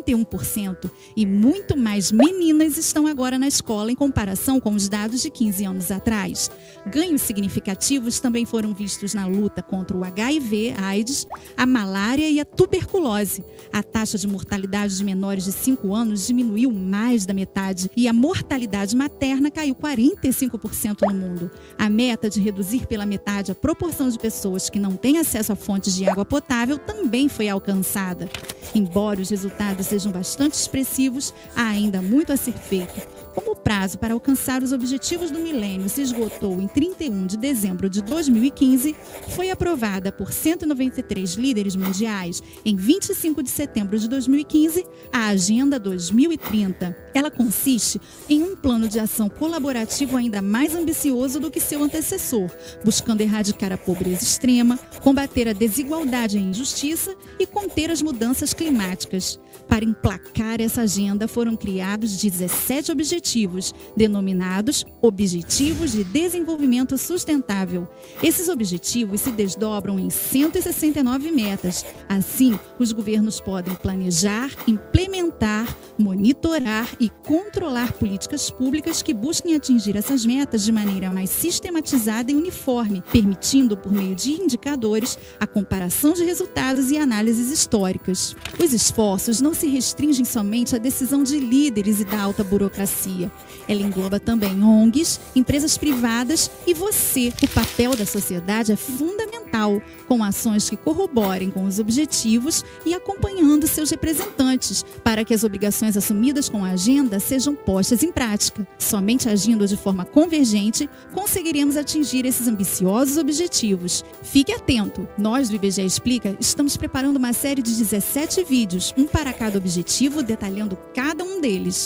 91%. E muito mais meninas estão agora na escola em comparação com os dados de 15 anos atrás. Ganhos significativos também foram vistos na luta contra o HIV, AIDS, a malária e a tuberculose. A taxa de mortalidade de menores de 5 anos diminuiu mais da metade e a mortalidade materna caiu 45% no mundo. A meta de reduzir pela metade a proporção de pessoas que não têm acesso a fontes de água potável também foi alcançada. Embora os resultados sejam bastante expressivos, há ainda muito a ser feito. Como o prazo para alcançar os objetivos do milênio se esgotou em 31 de dezembro de 2015, foi aprovada por 193 líderes mundiais em 25 de setembro de 2015 a Agenda 2030. Ela consiste em um plano de ação colaborativo ainda mais ambicioso do que seu antecessor, buscando erradicar a pobreza extrema, combater a desigualdade e a injustiça e conter as mudanças climáticas. Para emplacar essa agenda, foram criados 17 objetivos, denominados Objetivos de Desenvolvimento Sustentável. Esses objetivos se desdobram em 169 metas. Assim, os governos podem planejar, implementar, monitorar e controlar políticas públicas que busquem atingir essas metas de maneira mais sistematizada e uniforme, permitindo, por meio de indicadores, a comparação de resultados e análises históricas. Os esforços não se restringem somente à decisão de líderes e da alta burocracia. Ela engloba também ONGs, empresas privadas e você. O papel da sociedade é fundamental, com ações que corroborem com os objetivos e acompanhando seus representantes, para que as obrigações assumidas com a agenda sejam postas em prática. Somente agindo de forma convergente, conseguiremos atingir esses ambiciosos objetivos. Fique atento! Nós do IBGE Explica estamos preparando uma série de 17 vídeos, um para cada objetivo, detalhando cada um deles.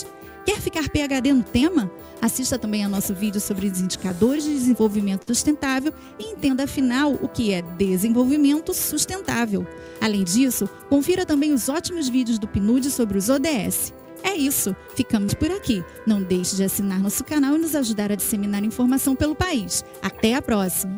Quer ficar PhD no tema? Assista também ao nosso vídeo sobre os indicadores de desenvolvimento sustentável e entenda afinal o que é desenvolvimento sustentável. Além disso, confira também os ótimos vídeos do PNUD sobre os ODS. É isso, ficamos por aqui. Não deixe de assinar nosso canal e nos ajudar a disseminar informação pelo país. Até a próxima!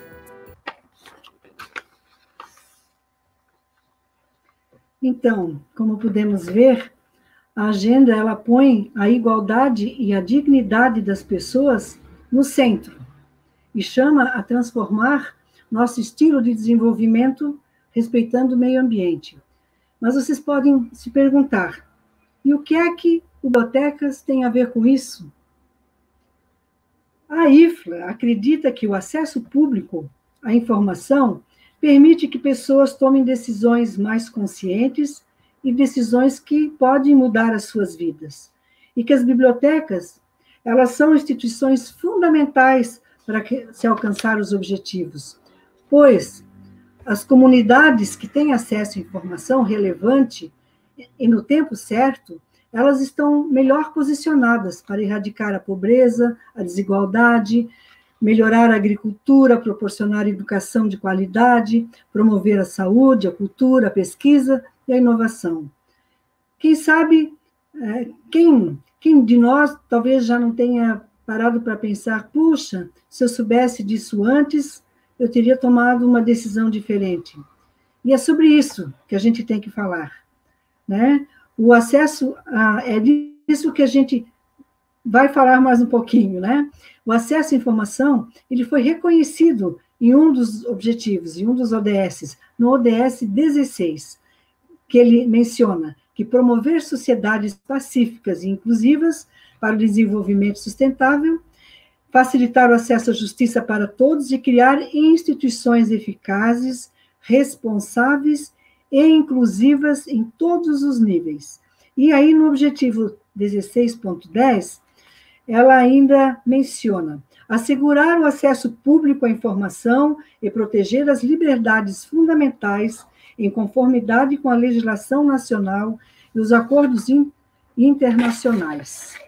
Então, como podemos ver, a agenda ela põe a igualdade e a dignidade das pessoas no centro e chama a transformar nosso estilo de desenvolvimento respeitando o meio ambiente. Mas vocês podem se perguntar, e o que é que bibliotecas têm a ver com isso? A IFLA acredita que o acesso público à informação permite que pessoas tomem decisões mais conscientes e decisões que podem mudar as suas vidas. E que as bibliotecas, elas são instituições fundamentais para se alcançar os objetivos, pois as comunidades que têm acesso à informação relevante e no tempo certo, elas estão melhor posicionadas para erradicar a pobreza, a desigualdade, melhorar a agricultura, proporcionar educação de qualidade, promover a saúde, a cultura, a pesquisa e a inovação. Quem sabe, quem de nós talvez já não tenha parado para pensar, puxa, se eu soubesse disso antes, eu teria tomado uma decisão diferente. E é sobre isso que a gente tem que falar, né? O acesso é disso que a gente vai falar mais um pouquinho, né? O acesso à informação, ele foi reconhecido em um dos objetivos, em um dos ODS, no ODS 16, que ele menciona que promover sociedades pacíficas e inclusivas para o desenvolvimento sustentável, facilitar o acesso à justiça para todos e criar instituições eficazes, responsáveis e inclusivas em todos os níveis. E aí, no objetivo 16.10, ela ainda menciona assegurar o acesso público à informação e proteger as liberdades fundamentais em conformidade com a legislação nacional e os acordos internacionais.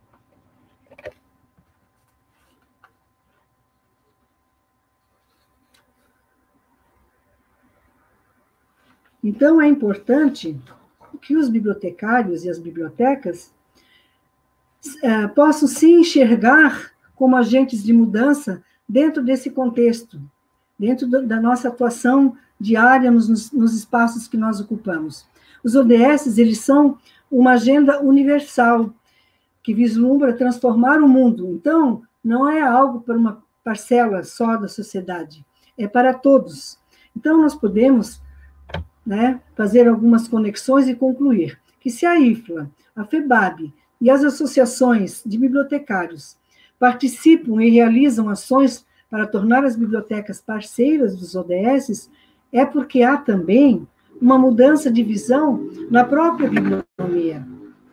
Então, é importante que os bibliotecários e as bibliotecas possam se enxergar como agentes de mudança dentro desse contexto, dentro da nossa atuação diária nos espaços que nós ocupamos. Os ODS, eles são uma agenda universal que vislumbra transformar o mundo. Então, não é algo para uma parcela só da sociedade, é para todos. Então, nós podemos, né, fazer algumas conexões e concluir que se a IFLA, a FEBAB e as associações de bibliotecários participam e realizam ações para tornar as bibliotecas parceiras dos ODS, é porque há também uma mudança de visão na própria biblioteconomia.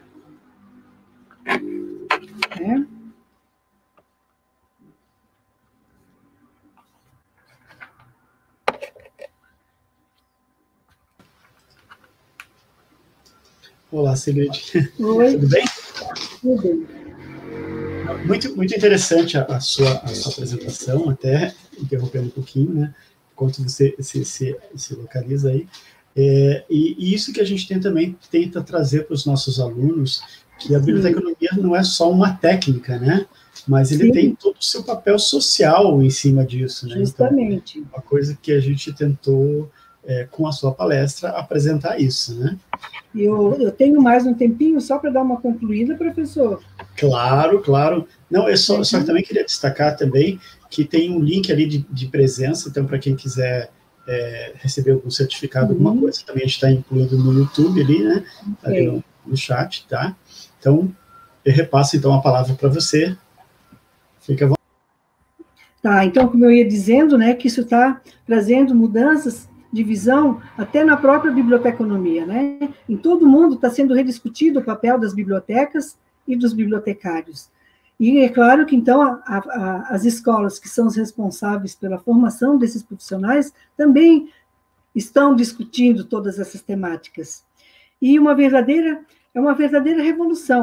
Olá, Sigrid. Oi. Tudo bem? Tudo bem. Muito interessante a sua apresentação, até interrompendo um pouquinho, né? Enquanto você se localiza aí. E isso que a gente tenta trazer para os nossos alunos, que a biblioteconomia não é só uma técnica, né? Mas ele tem todo o seu papel social em cima disso, né? Justamente. Então, uma coisa que a gente tentou, com a sua palestra, apresentar isso, né? Eu tenho mais um tempinho só para dar uma concluída, professor? Claro, claro. Não, eu só também queria destacar também que tem um link ali de presença, então para quem quiser receber algum certificado, alguma coisa, também a gente está incluindo no YouTube ali, né? Ali no chat, tá? Então, eu repasso então a palavra para você. Fica à vontade. Tá, então, como eu ia dizendo, né, que isso está trazendo mudanças de visão até na própria biblioteconomia, né? Em todo o mundo está sendo rediscutido o papel das bibliotecas e dos bibliotecários. E é claro que, então, as escolas que são os responsáveis pela formação desses profissionais também estão discutindo todas essas temáticas. E é uma verdadeira revolução,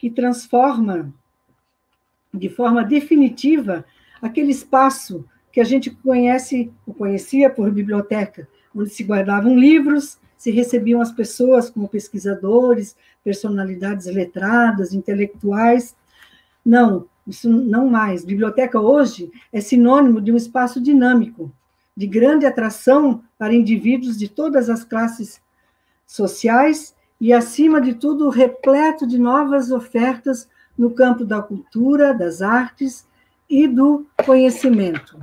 que transforma de forma definitiva aquele espaço que a gente conhecia por biblioteca, onde se guardavam livros, se recebiam as pessoas como pesquisadores, personalidades letradas, intelectuais. Não, isso não mais. Biblioteca hoje é sinônimo de um espaço dinâmico, de grande atração para indivíduos de todas as classes sociais e, acima de tudo, repleto de novas ofertas no campo da cultura, das artes e do conhecimento.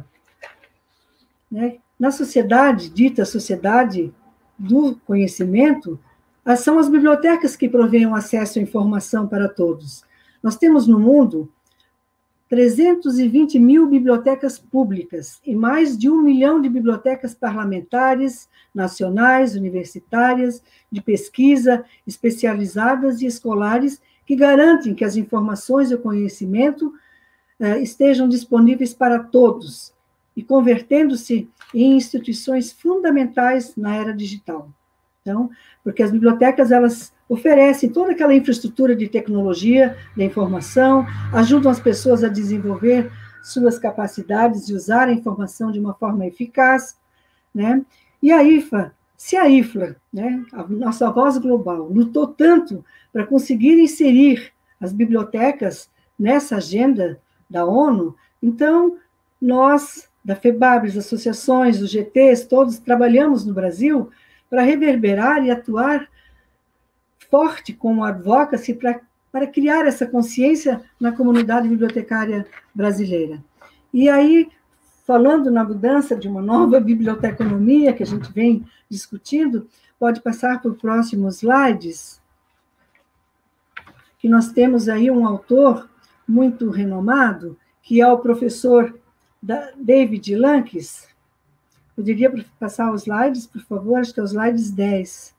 Na sociedade, dita sociedade do conhecimento, são as bibliotecas que provêem o acesso à informação para todos. Nós temos no mundo 320 mil bibliotecas públicas e mais de 1 milhão de bibliotecas parlamentares, nacionais, universitárias, de pesquisa, especializadas e escolares, que garantem que as informações e o conhecimento estejam disponíveis para todos e convertendo-se em instituições fundamentais na era digital. Então, porque as bibliotecas, elas oferecem toda aquela infraestrutura de tecnologia, da informação, ajudam as pessoas a desenvolver suas capacidades de usar a informação de uma forma eficaz, né? E a IFA, se a IFLA, né, a nossa voz global, lutou tanto para conseguir inserir as bibliotecas nessa agenda da ONU, então nós, da FEBAB, as associações, os GTs, todos trabalhamos no Brasil para reverberar e atuar forte como advocacy para criar essa consciência na comunidade bibliotecária brasileira. E aí, falando na mudança de uma nova biblioteconomia que a gente vem discutindo, pode passar para os próximos slides, que nós temos aí um autor muito renomado, que é o professor David Lankes. Poderia passar os slides, por favor? Acho que é os slides 10.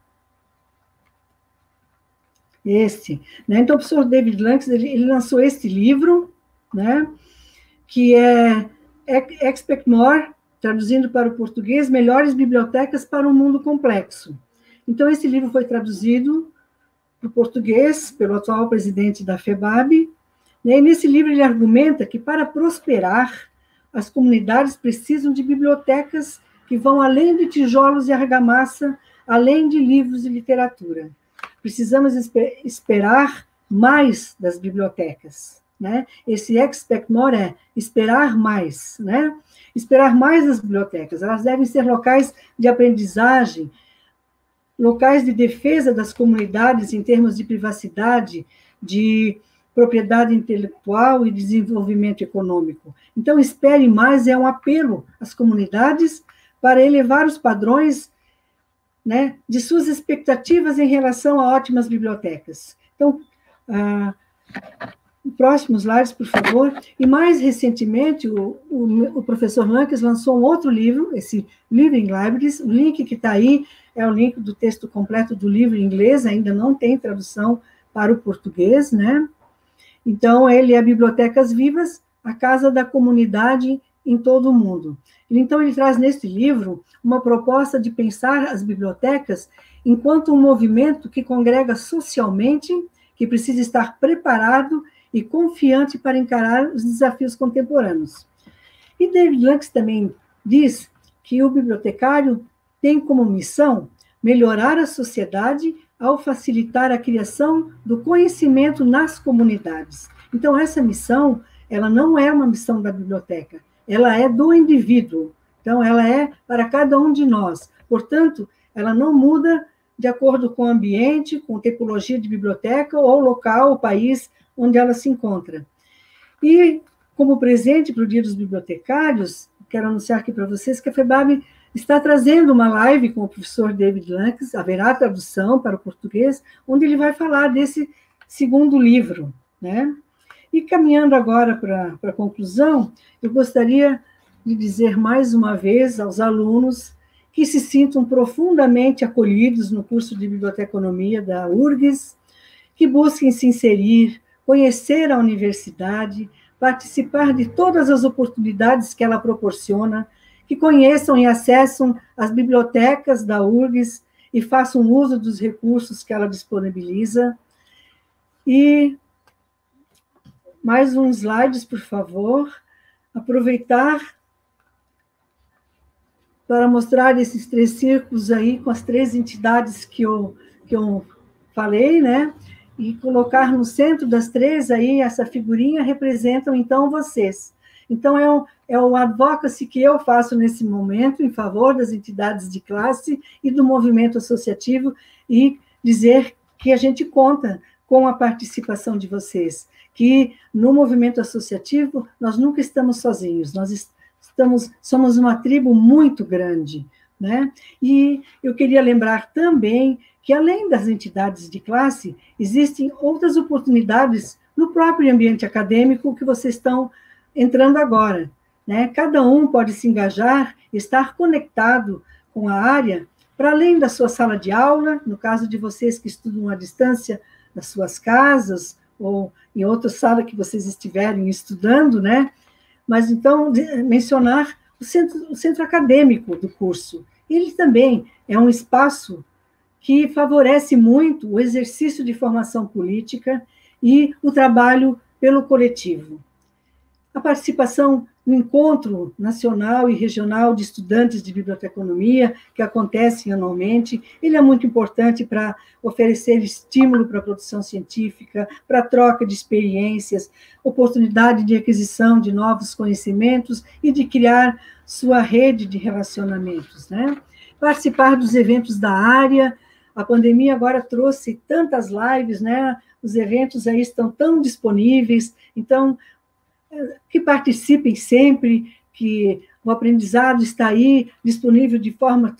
Esse. Né? Então, o professor David Lankes, ele lançou este livro, né, que é Expect More, traduzindo para o português, Melhores Bibliotecas para um Mundo Complexo. Então, esse livro foi traduzido para o português pelo atual presidente da FEBAB, né, e nesse livro ele argumenta que, para prosperar, as comunidades precisam de bibliotecas que vão além de tijolos e argamassa, além de livros e literatura. Precisamos esperar mais das bibliotecas, né? Esse expect more é esperar mais, né? Esperar mais das bibliotecas. Elas devem ser locais de aprendizagem, locais de defesa das comunidades em termos de privacidade, de propriedade intelectual e desenvolvimento econômico. Então, espere mais é um apelo às comunidades para elevar os padrões, né, de suas expectativas em relação a ótimas bibliotecas. Então, próximos slides, por favor. E, mais recentemente, o professor Lankes lançou um outro livro, esse Living Libraries. O link que está aí é o link do texto completo do livro em inglês, ainda não tem tradução para o português, né? Então, ele é Bibliotecas Vivas, a casa da comunidade em todo o mundo. Então, ele traz neste livro uma proposta de pensar as bibliotecas enquanto um movimento que congrega socialmente, que precisa estar preparado e confiante para encarar os desafios contemporâneos. E David Lankes também diz que o bibliotecário tem como missão melhorar a sociedade ao facilitar a criação do conhecimento nas comunidades. Então, essa missão, ela não é uma missão da biblioteca, ela é do indivíduo. Então, ela é para cada um de nós. Portanto, ela não muda de acordo com o ambiente, com tipologia de biblioteca ou local, o país onde ela se encontra. E, como presente para o Dia dos Bibliotecários, quero anunciar aqui para vocês que a FEBAB está trazendo uma live com o professor David Lankes, haverá tradução para o português, onde ele vai falar desse segundo livro, né? E caminhando agora para a conclusão, eu gostaria de dizer mais uma vez aos alunos que se sintam profundamente acolhidos no curso de Biblioteconomia da URGS, que busquem se inserir, conhecer a universidade, participar de todas as oportunidades que ela proporciona, que conheçam e acessem as bibliotecas da URGS e façam uso dos recursos que ela disponibiliza. E mais uns slides, por favor. Aproveitar para mostrar esses 3 círculos aí, com as 3 entidades que eu falei, né? E colocar no centro das 3 aí, essa figurinha, representam, então, vocês. Então, é o advocacy que eu faço nesse momento, em favor das entidades de classe e do movimento associativo, e dizer que a gente conta com a participação de vocês, que no movimento associativo nós nunca estamos sozinhos, nós somos uma tribo muito grande, né? E eu queria lembrar também que, além das entidades de classe, existem outras oportunidades no próprio ambiente acadêmico que vocês estão entrando agora, né? Cada um pode se engajar, estar conectado com a área, para além da sua sala de aula, no caso de vocês que estudam à distância das suas casas, ou em outra sala que vocês estiverem estudando, né? Mas, então, mencionar o centro acadêmico do curso. Ele também é um espaço que favorece muito o exercício de formação política e o trabalho pelo coletivo. A participação no Encontro Nacional e Regional de Estudantes de Biblioteconomia, que acontece anualmente, ele é muito importante para oferecer estímulo para a produção científica, para a troca de experiências, oportunidade de aquisição de novos conhecimentos e de criar sua rede de relacionamentos, né? Participar dos eventos da área. A pandemia agora trouxe tantas lives, né? Os eventos aí estão tão disponíveis, então, que participem sempre, que o aprendizado está aí disponível de forma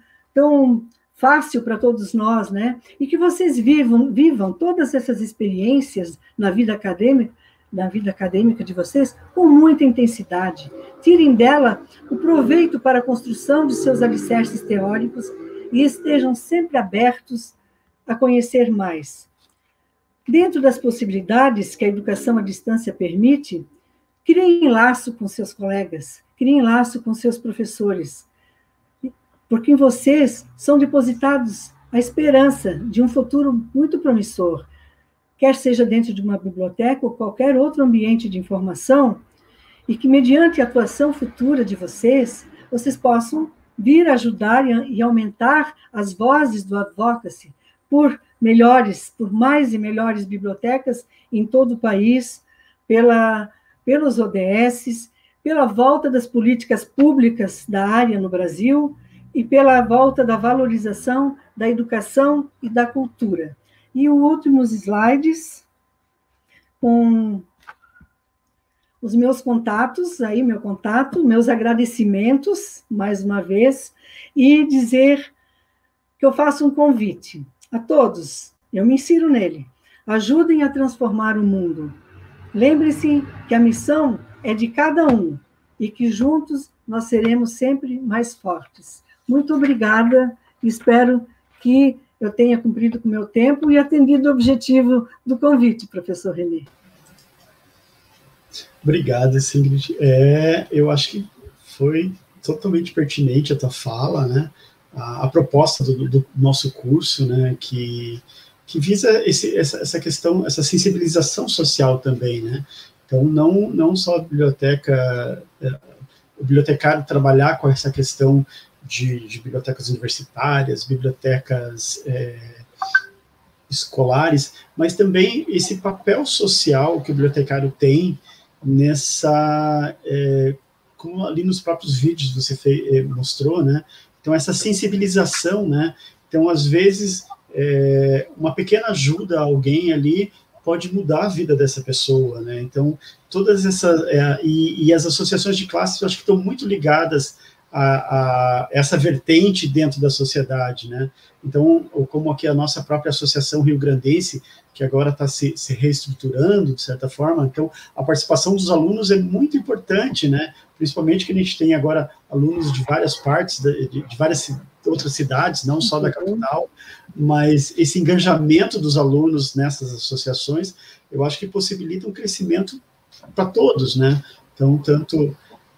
tão fácil para todos nós, né? E que vocês vivam todas essas experiências na vida acadêmica de vocês com muita intensidade. Tirem dela o proveito para a construção de seus alicerces teóricos e estejam sempre abertos a conhecer mais. Dentro das possibilidades que a educação à distância permite, criem laço com seus colegas, criem laço com seus professores, porque em vocês são depositados a esperança de um futuro muito promissor, quer seja dentro de uma biblioteca ou qualquer outro ambiente de informação, e que, mediante a atuação futura de vocês possam vir ajudar e aumentar as vozes do advocacy por mais e melhores bibliotecas em todo o país, pelos ODSs, pela volta das políticas públicas da área no Brasil e pela volta da valorização da educação e da cultura. E os últimos slides, com os meus contatos, aí meu contato, meus agradecimentos, mais uma vez, e dizer que eu faço um convite a todos, eu me insiro nele, ajudem a transformar o mundo. Lembre-se que a missão é de cada um e que juntos nós seremos sempre mais fortes. Muito obrigada, espero que eu tenha cumprido com o meu tempo e atendido o objetivo do convite, professor René. Obrigado, Ingrid. Eu acho que foi totalmente pertinente a tua fala, né? A proposta do nosso curso, né? Que visa essa questão, essa sensibilização social também, né? Então, não só o bibliotecário trabalhar com essa questão de bibliotecas universitárias, bibliotecas escolares, mas também esse papel social que o bibliotecário tem como ali nos próprios vídeos você mostrou, né? Então, essa sensibilização, né? Então, às vezes, uma pequena ajuda a alguém ali pode mudar a vida dessa pessoa, né? Então, todas essas... e as associações de classe, eu acho que estão muito ligadas a essa vertente dentro da sociedade, né? Então, como aqui a nossa própria Associação Rio-Grandense, que agora está se reestruturando, de certa forma, então, a participação dos alunos é muito importante, né? Principalmente que a gente tem agora alunos de várias partes, de várias outras cidades, não só da capital, mas esse engajamento dos alunos nessas associações, eu acho que possibilita um crescimento para todos, né? Então, tanto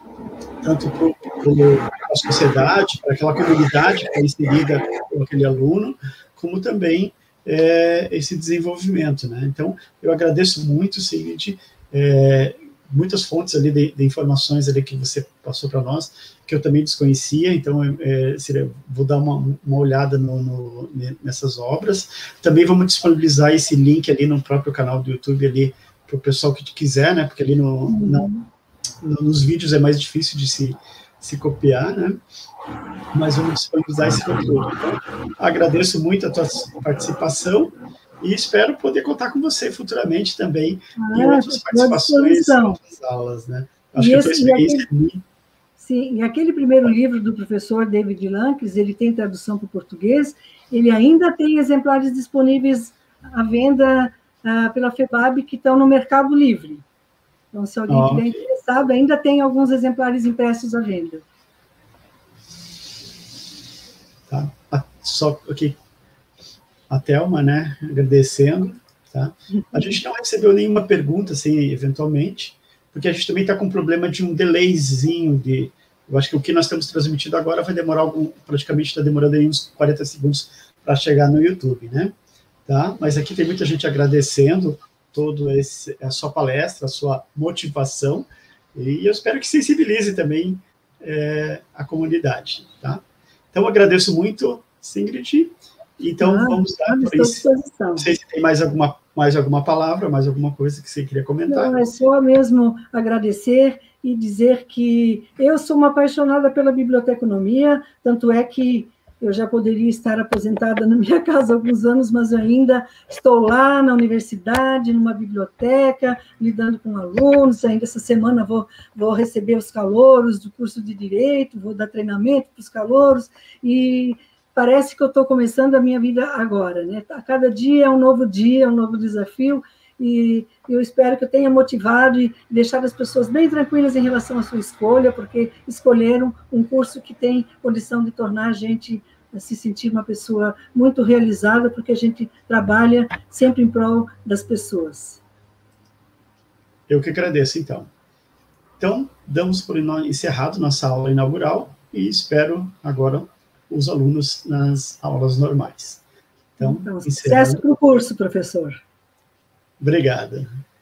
para a sociedade, para aquela comunidade que está inserida com aquele aluno, como também esse desenvolvimento, né? Então, eu agradeço muito, Sigrid, muitas fontes ali de informações ali que você passou para nós, que eu também desconhecia, então vou dar uma olhada nessas obras. Também vamos disponibilizar esse link ali no próprio canal do YouTube ali, para o pessoal que quiser, né, porque ali nos vídeos é mais difícil de se copiar, né, mas vamos disponibilizar esse conteúdo. Então, agradeço muito a tua participação, e espero poder contar com você futuramente também em outras participações, em outras aulas, né? Acho que a tua experiência é muito... Sim, e aquele primeiro livro do professor David Lankes, ele tem tradução para o português, ele ainda tem exemplares disponíveis à venda pela FEBAB, que estão no Mercado Livre. Então, se alguém estiver interessado, ainda tem alguns exemplares impressos à venda. Tá, só aqui. A Thelma, né, agradecendo, tá? A gente não recebeu nenhuma pergunta, assim, eventualmente, porque a gente também está com um problema de um delayzinho eu acho que o que nós estamos transmitindo agora vai demorar praticamente está demorando aí uns 40 segundos para chegar no YouTube, né? Tá? Mas aqui tem muita gente agradecendo a sua palestra, a sua motivação, e eu espero que sensibilize também a comunidade, tá? Então, agradeço muito, Sigrid. Então, vamos dar por isso. Não sei se tem mais alguma palavra, mais alguma coisa que você queria comentar. Não, é só mesmo agradecer e dizer que eu sou uma apaixonada pela biblioteconomia, tanto é que eu já poderia estar aposentada na minha casa há alguns anos, mas eu ainda estou lá na universidade, numa biblioteca, lidando com alunos. Ainda essa semana vou receber os calouros do curso de Direito, vou dar treinamento para os calouros, e parece que eu estou começando a minha vida agora, né? A cada dia é um novo desafio, e eu espero que eu tenha motivado e deixado as pessoas bem tranquilas em relação à sua escolha, porque escolheram um curso que tem condição de tornar a gente se sentir uma pessoa muito realizada, porque a gente trabalha sempre em prol das pessoas. Eu que agradeço, então. Então, damos por encerrado nossa aula inaugural, e espero agora os alunos nas aulas normais. Então sucesso para o curso, professor. Obrigada.